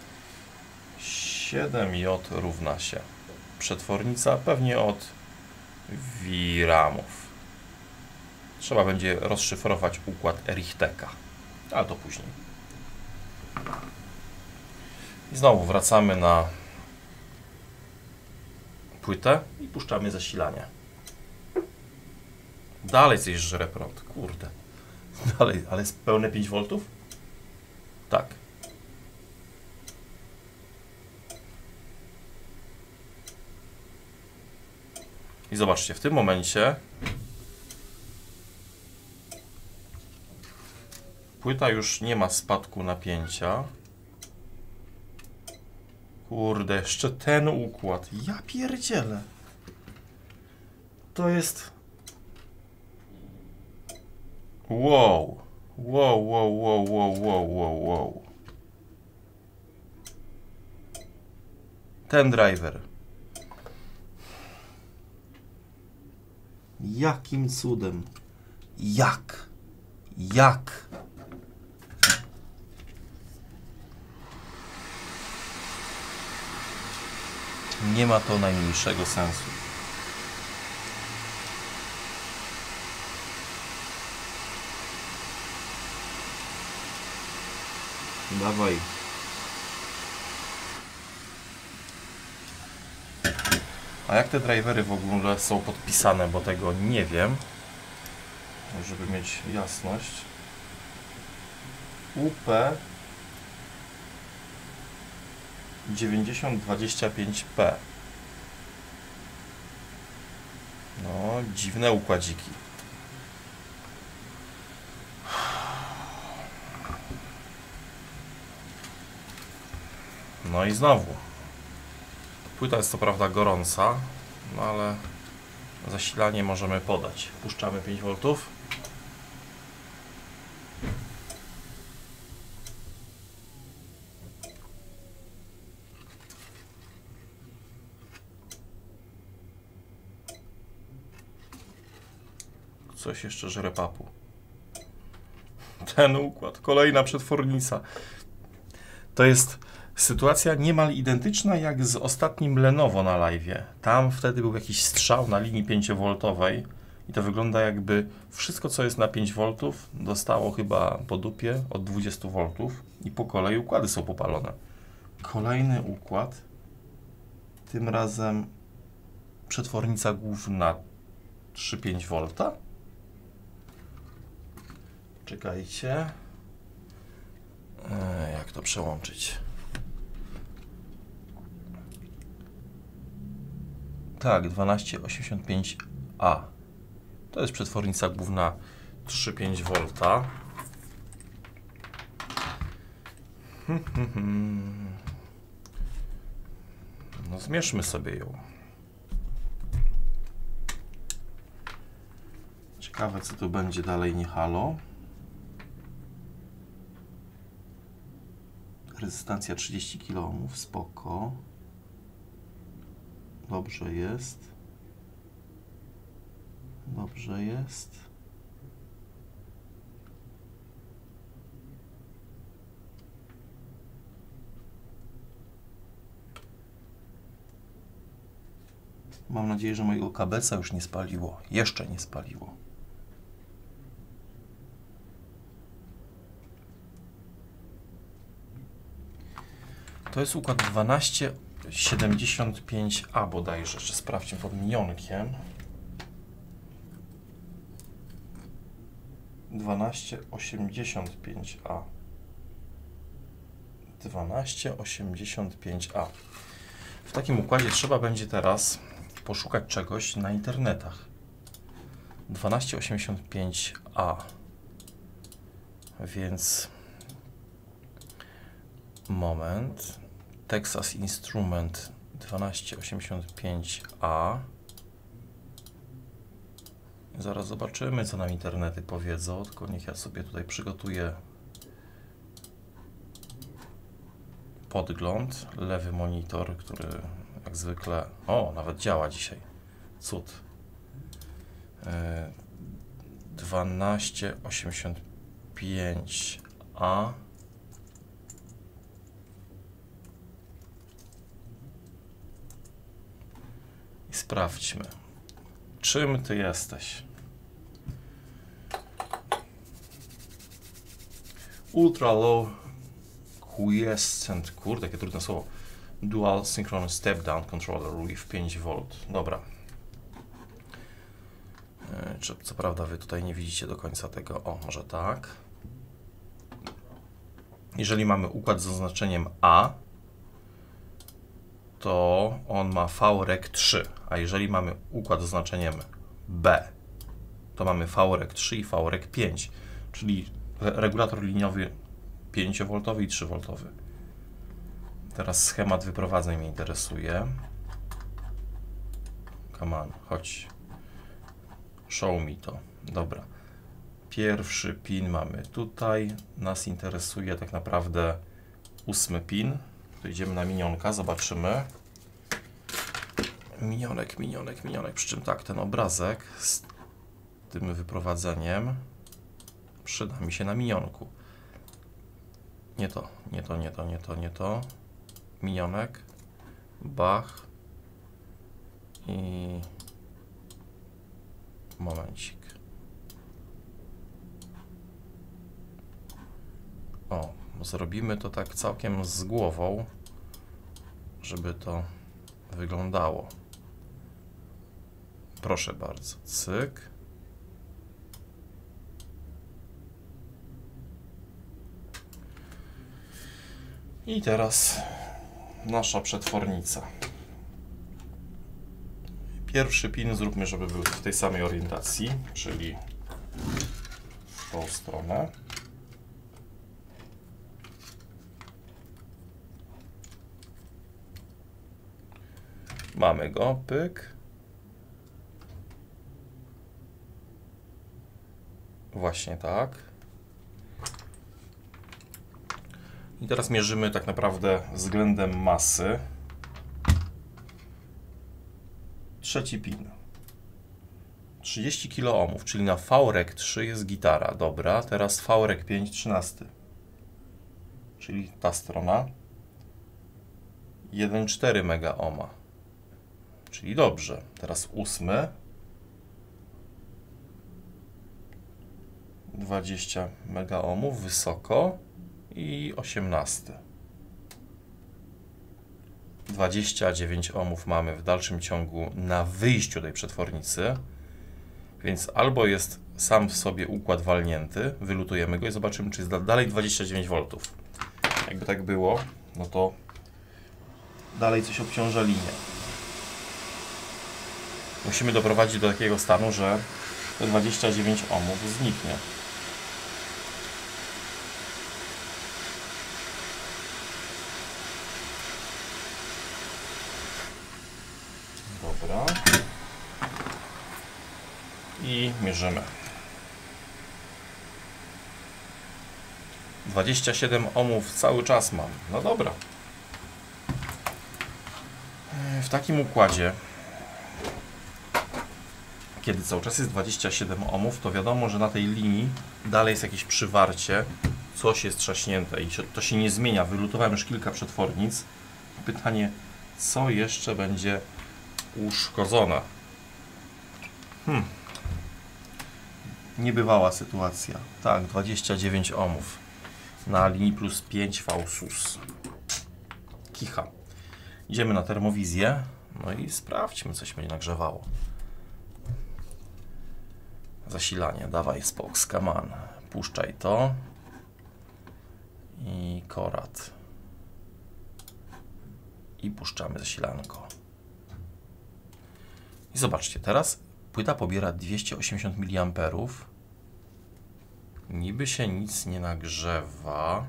A: siedem J równa się. Przetwornica pewnie od VRAMów. Trzeba będzie rozszyfrować układ Erichteka, ale to później. I znowu wracamy na płytę i puszczamy zasilanie. Dalej coś żre prąd, kurde. Dalej, ale jest pełne pięć woltów? Tak. I zobaczcie, w tym momencie płyta już nie ma spadku napięcia. Kurde, jeszcze ten układ. Ja pierdzielę. To jest... Wow. Wow, wow, wow, wow, wow, wow, wow. Ten driver. Jakim cudem? Jak? Jak? Nie ma to najmniejszego sensu. Dawaj. A jak te drivery w ogóle są podpisane, bo tego nie wiem, żeby mieć jasność. U P dziewięćdziesiąt dwadzieścia pięć P. No, dziwne układziki. No i znowu. Płyta jest co prawda gorąca, no ale zasilanie możemy podać. Puszczamy pięć woltów. Coś jeszcze żre papu. Ten układ, kolejna przetwornica. To jest sytuacja niemal identyczna jak z ostatnim Lenovo na live'ie. Tam wtedy był jakiś strzał na linii pięciowoltowej i to wygląda jakby wszystko, co jest na pięć woltów, dostało chyba po dupie od dwudziestu woltów i po kolei układy są popalone. Kolejny układ. Tym razem przetwornica główna trzy przecinek pięć wolta. Czekajcie. Eee, jak to przełączyć? Tak, dwanaście osiemdziesiąt pięć A. To jest przetwornica główna trzy przecinek pięć wolta. No zmierzmy sobie ją. Ciekawe, co tu będzie dalej, nie halo. Rezystancja trzydzieści kilo ohmów, spoko. Dobrze jest. Dobrze jest. Mam nadzieję, że mojego kabelca już nie spaliło. Jeszcze nie spaliło. To jest układ dwanaście siedemdziesiąt pięć A bodajże. Jeszcze sprawdźmy pod minionkiem. dwanaście osiemdziesiąt pięć A. dwanaście osiemdziesiąt pięć A. W takim układzie trzeba będzie teraz poszukać czegoś na internetach. dwanaście osiemdziesiąt pięć A. Więc moment. Texas Instrument dwanaście osiemdziesiąt pięć A. Zaraz zobaczymy, co nam internety powiedzą, tylko niech ja sobie tutaj przygotuję podgląd, lewy monitor, który jak zwykle, o, nawet działa dzisiaj, cud. dwanaście osiemdziesiąt pięć A. I sprawdźmy, czym ty jesteś. Ultra low quiescent, kurde, jakie trudne słowo. Dual synchronous step down controller with pięć wolt. Dobra. Co, co prawda wy tutaj nie widzicie do końca tego. O, może tak. Jeżeli mamy układ z oznaczeniem A, to on ma V R E C trzy, a jeżeli mamy układ z oznaczeniem B, to mamy V R E C trzy i V R E C pięć, czyli regulator liniowy pięciowoltowy i trzywoltowy. Teraz schemat wyprowadzeń mnie interesuje. Come on, chodź. Show mi to. Dobra. Pierwszy pin mamy tutaj. Nas interesuje tak naprawdę ósmy pin. To idziemy na minionka, zobaczymy. Minionek, minionek, minionek. Przy czym tak, ten obrazek z tym wyprowadzeniem przyda mi się na minionku. Nie to, nie to, nie to, nie to, nie to. Minionek. Bach. I momencik. O, zrobimy to tak całkiem z głową, żeby to wyglądało. Proszę bardzo, cyk. I teraz nasza przetwornica. Pierwszy pin zróbmy, żeby był w tej samej orientacji, czyli w tą stronę. Mamy go, pyk. Właśnie tak. I teraz mierzymy tak naprawdę względem masy. Trzeci pin. trzydzieści kiloohmów, czyli na V R E C trzy jest gitara. Dobra, teraz V R E C pięć, trzynasty. Czyli ta strona. jeden przecinek cztery megaohma. Czyli dobrze. Teraz ósmy. dwadzieścia megaohmów wysoko. I osiemnasty. dwadzieścia dziewięć ohmów mamy w dalszym ciągu na wyjściu tej przetwornicy. Więc albo jest sam w sobie układ walnięty, wylutujemy go i zobaczymy, czy jest dalej dwadzieścia dziewięć woltów. Jakby tak było, no to dalej coś obciąża linię. Musimy doprowadzić do takiego stanu, że te dwadzieścia dziewięć ohmów zniknie. Dobra. I mierzymy. dwadzieścia siedem ohmów cały czas mam. No dobra. W takim układzie, kiedy cały czas jest dwadzieścia siedem ohmów, to wiadomo, że na tej linii dalej jest jakieś przywarcie, coś jest trzaśnięte i to się nie zmienia. Wylutowałem już kilka przetwornic. Pytanie, co jeszcze będzie uszkodzone? Hmm. Niebywała sytuacja. Tak, dwadzieścia dziewięć ohmów na linii plus pięć V S U S. Kicha. Idziemy na termowizję. No i sprawdźmy, co się będzie nagrzewało. Zasilanie, dawaj Spox, come on. Puszczaj to. I korad. I puszczamy zasilanko. I zobaczcie, teraz płyta pobiera dwieście osiemdziesiąt miliamperów. Niby się nic nie nagrzewa.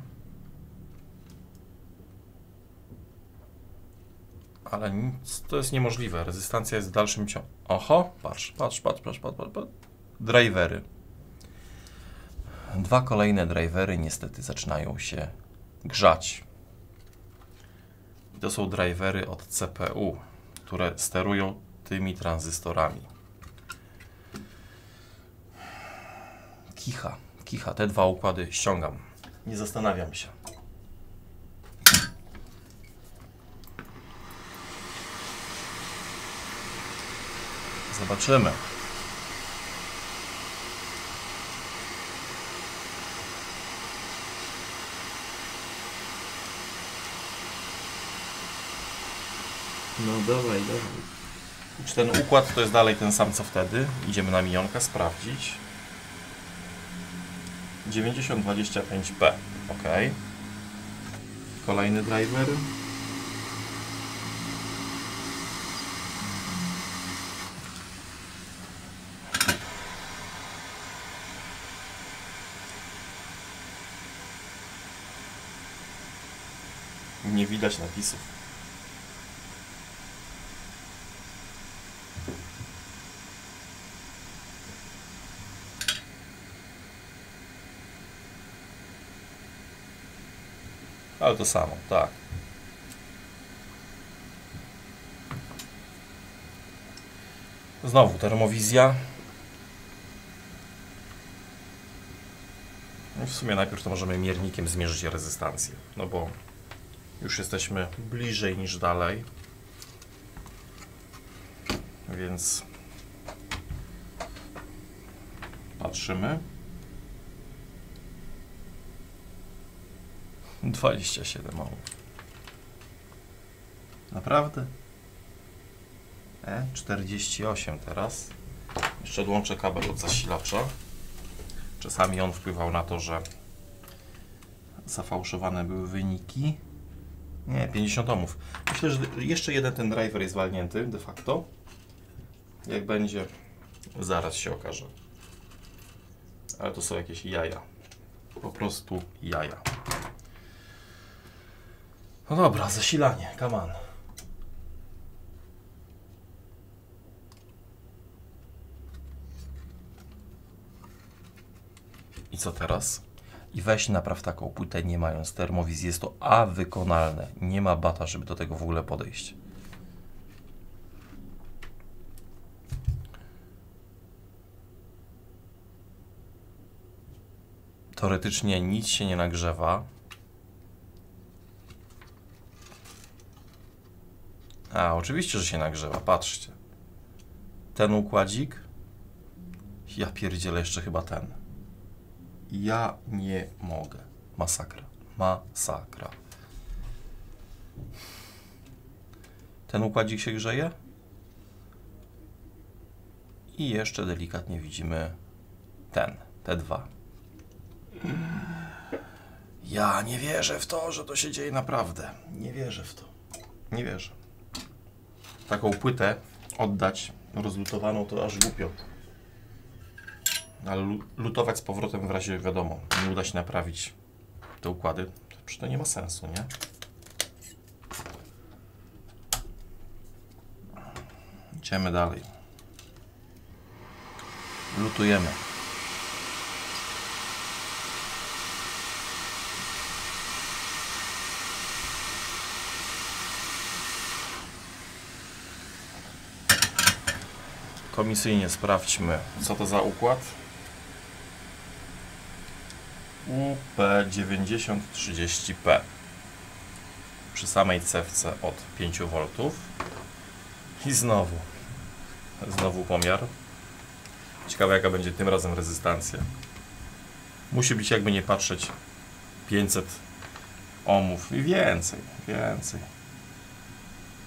A: Ale nic, to jest niemożliwe. Rezystancja jest w dalszym ciągu. Oho, patrz, patrz, patrz, patrz, patrz, patrz, patrz. Drivery. Dwa kolejne drivery niestety zaczynają się grzać. I to są drivery od C P U, które sterują tymi tranzystorami. Kicha, kicha, te dwa układy ściągam. Nie zastanawiam się. Zobaczymy.
B: No dawaj, dawaj.
A: Czy ten układ to jest dalej ten sam co wtedy? Idziemy na minionkę sprawdzić. dziewięćdziesiąt dwadzieścia pięć P. OK. Kolejny driver. Nie widać napisów. Ale to samo, tak. Znowu termowizja. W sumie najpierw to możemy miernikiem zmierzyć rezystancję, no bo już jesteśmy bliżej niż dalej. Więc patrzymy. dwadzieścia siedem ohmów. Naprawdę? E, czterdzieści osiem teraz. Jeszcze odłączę kabel od zasilacza. Czasami on wpływał na to, że zafałszowane były wyniki. Nie, pięćdziesiąt ohmów. Myślę, że jeszcze jeden ten driver jest walnięty de facto. Jak będzie, zaraz się okaże. Ale to są jakieś jaja. Po prostu jaja. No dobra, zasilanie, come on. I co teraz? I weź napraw taką płytę, nie mając termowizji. Jest to A wykonalne. Nie ma bata, żeby do tego w ogóle podejść. Teoretycznie nic się nie nagrzewa. A, oczywiście, że się nagrzewa. Patrzcie. Ten układzik. Ja pierdzielę jeszcze chyba ten. Ja nie mogę. Masakra. Masakra. Ten układzik się grzeje. I jeszcze delikatnie widzimy ten. Te dwa. Ja nie wierzę w to, że to się dzieje naprawdę. Nie wierzę w to. Nie wierzę. Taką płytę oddać rozlutowaną to aż głupio. Ale lutować z powrotem w razie, wiadomo, nie uda się naprawić te układy, to przecież to nie ma sensu, nie? Idziemy dalej. Lutujemy. Komisyjnie sprawdźmy, co to za układ. U P dziewięćdziesiąt trzydzieści P przy samej cewce od pięciu woltów i znowu znowu pomiar. Ciekawe, jaka będzie tym razem rezystancja. Musi być, jakby nie patrzeć, pięćset ohmów i więcej, więcej.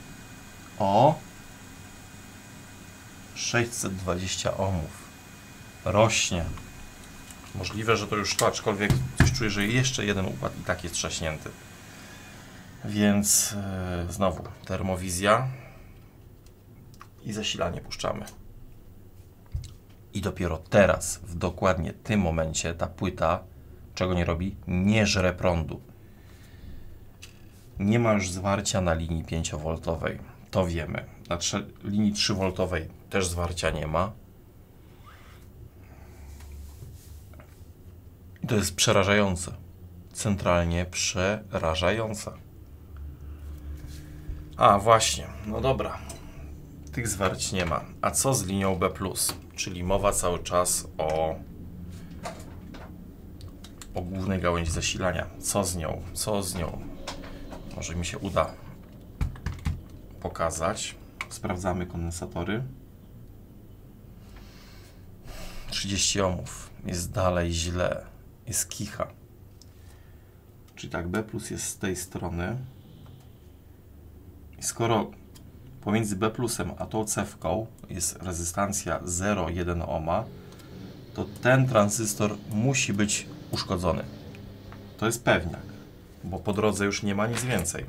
A: O! sześćset dwadzieścia ohmów. rośnie. Możliwe, że to już to, aczkolwiek coś czuję, że jeszcze jeden układ i tak jest trzaśnięty. Więc yy, znowu termowizja i zasilanie puszczamy. I dopiero teraz, w dokładnie tym momencie, ta płyta, czego nie robi, nie żre prądu. Nie ma już zwarcia na linii pięciowoltowej. To wiemy. Na trze- linii trzywoltowej też zwarcia nie ma. I to jest przerażające. Centralnie przerażające. A, właśnie. No dobra. Tych zwarć nie ma. A co z linią B plus? Czyli mowa cały czas o, o głównej gałęzi zasilania. Co z nią? Co z nią? Może mi się uda pokazać. Sprawdzamy kondensatory. trzydzieści ohmów. Jest dalej źle. Jest kicha. Czyli tak, B plus jest z tej strony. I skoro pomiędzy B plusem a tą cewką jest rezystancja zero przecinek jeden ohma, to ten tranzystor musi być uszkodzony. To jest pewniak, bo po drodze już nie ma nic więcej.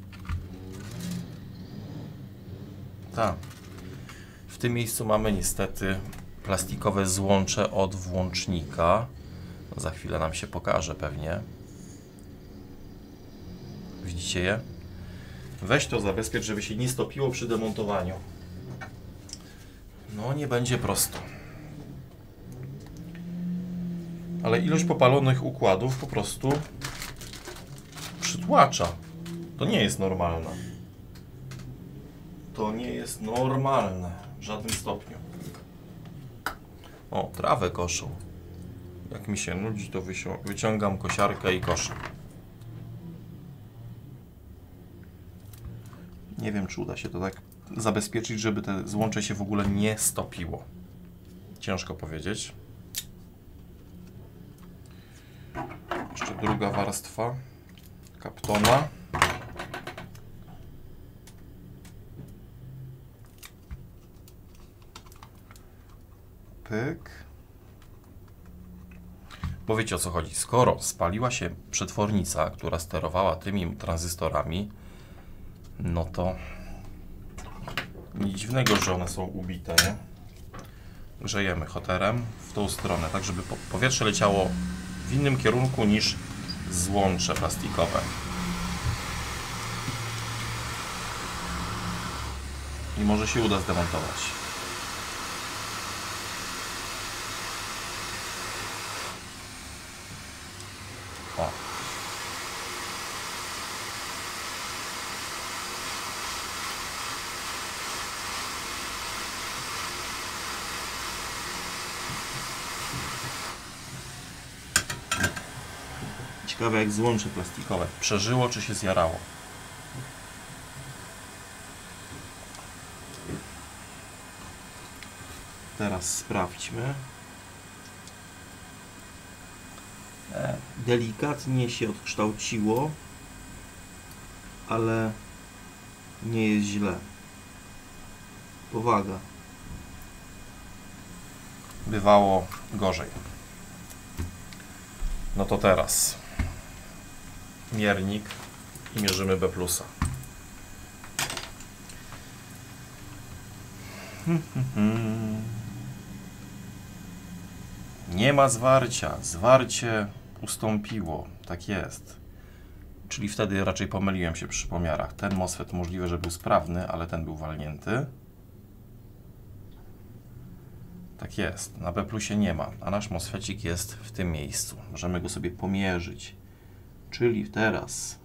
A: Tak. W tym miejscu mamy niestety plastikowe złącze od włącznika. Za chwilę nam się pokaże pewnie. Widzicie je? Weź to zabezpiecz, żeby się nie stopiło przy demontowaniu. No, nie będzie prosto. Ale ilość popalonych układów po prostu przytłacza. To nie jest normalne. To nie jest normalne w żadnym stopniu. O, trawę koszą. Jak mi się nudzi, to wyciągam kosiarkę i koszę. Nie wiem, czy uda się to tak zabezpieczyć, żeby te złącze się w ogóle nie stopiło. Ciężko powiedzieć. Jeszcze druga warstwa kaptona. Pyk. Bo wiecie, o co chodzi. Skoro spaliła się przetwornica, która sterowała tymi tranzystorami, no to nic dziwnego, że one są ubite, nie? Grzejemy hoterem w tą stronę, tak żeby powietrze leciało w innym kierunku niż złącze plastikowe. I może się uda zdemontować. O. Ciekawe, jak złącze plastikowe przeżyło, czy się zjarało. Teraz sprawdźmy. E, delikatnie się odkształciło, ale nie jest źle. Powaga. Bywało gorzej. No to teraz miernik i mierzymy B plusa. Nie ma zwarcia. Zwarcie ustąpiło. Tak jest. Czyli wtedy raczej pomyliłem się przy pomiarach. Ten MOSFET możliwe, że był sprawny, ale ten był walnięty. Tak jest. Na B plusie nie ma, a nasz MOSFECik jest w tym miejscu. Możemy go sobie pomierzyć. Czyli teraz...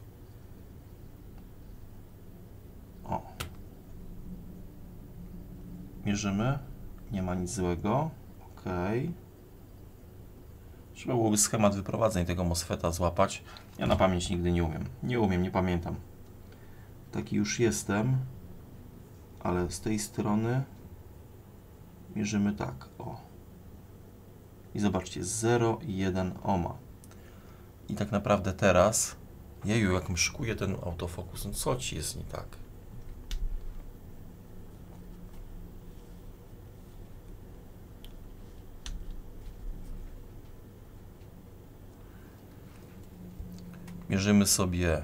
A: O. Mierzymy. Nie ma nic złego. OK. Trzeba byłoby schemat wyprowadzeń tego MOSFETA złapać. Ja na pamięć nigdy nie umiem. Nie umiem, nie pamiętam. Taki już jestem. Ale z tej strony mierzymy tak. O. I zobaczcie, zero przecinek jeden ohma. I tak naprawdę teraz, jeju, jak mi szykuje ten autofokus, no co ci jest nie tak? mierzymy sobie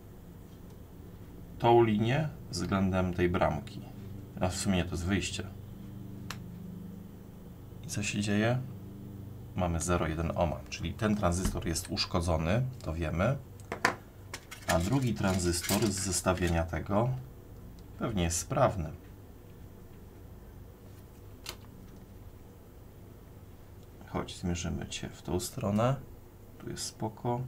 A: tą linię względem tej bramki. A w sumie nie, to jest wyjście. I co się dzieje? Mamy zero przecinek jeden ohma, czyli ten tranzystor jest uszkodzony, to wiemy. A drugi tranzystor z zestawienia tego pewnie jest sprawny. Chodź, zmierzymy Cię w tą stronę. Tu jest spoko.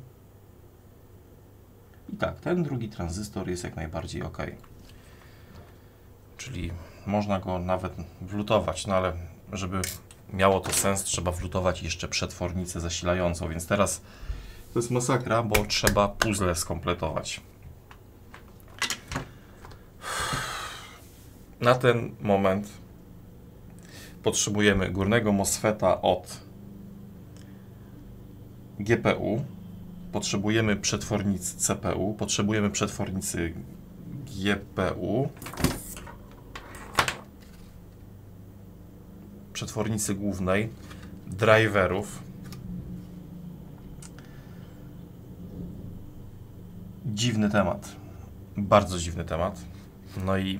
A: I tak, ten drugi tranzystor jest jak najbardziej ok. Czyli można go nawet wlutować, no ale żeby miało to sens, trzeba wlutować jeszcze przetwornicę zasilającą, więc teraz to jest masakra, bo trzeba puzzle skompletować. Na ten moment potrzebujemy górnego MOSFETA od G P U, potrzebujemy przetwornicy C P U, potrzebujemy przetwornicy G P U, przetwornicy głównej, driverów. Dziwny temat, bardzo dziwny temat. No i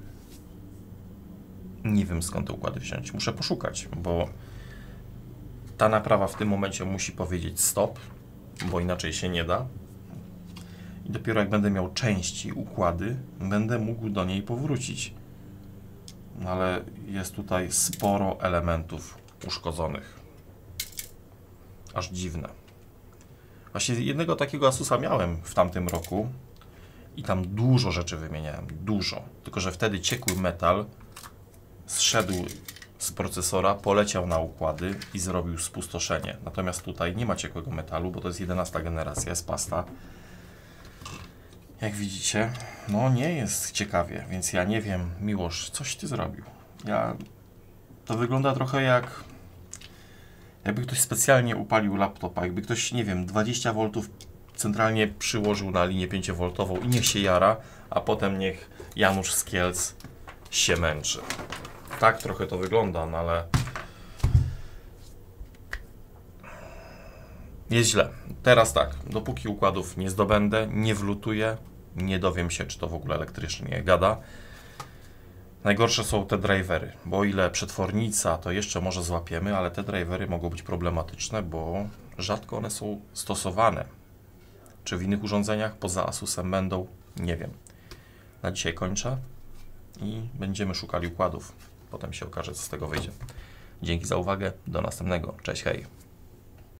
A: nie wiem, skąd te układy wziąć. Muszę poszukać, bo ta naprawa w tym momencie musi powiedzieć stop, bo inaczej się nie da. I dopiero jak będę miał części, układy, będę mógł do niej powrócić. No ale jest tutaj sporo elementów uszkodzonych. Aż dziwne. Właśnie jednego takiego Asusa miałem w tamtym roku i tam dużo rzeczy wymieniałem. Dużo. Tylko że wtedy ciekły metal zszedł z procesora, poleciał na układy i zrobił spustoszenie. Natomiast tutaj nie ma ciekłego metalu, bo to jest jedenasta generacja, jest pasta. Jak widzicie, no nie jest ciekawie, więc ja nie wiem, Miłosz, coś ty zrobił. Ja... To wygląda trochę jak... Jakby ktoś specjalnie upalił laptopa, jakby ktoś, nie wiem, dwadzieścia woltów centralnie przyłożył na linię pięciowoltową i niech się jara, a potem niech Janusz z Kielc się męczy. Tak trochę to wygląda, no ale... Jest źle. Teraz tak, dopóki układów nie zdobędę, nie wlutuję, nie dowiem się, czy to w ogóle elektrycznie gada. Najgorsze są te drivery, bo o ile przetwornica to jeszcze może złapiemy, ale te drivery mogą być problematyczne, bo rzadko one są stosowane. Czy w innych urządzeniach poza Asusem będą? Nie wiem. Na dzisiaj kończę i będziemy szukali układów. Potem się okaże, co z tego wyjdzie. Dzięki za uwagę, do następnego. Cześć, hej.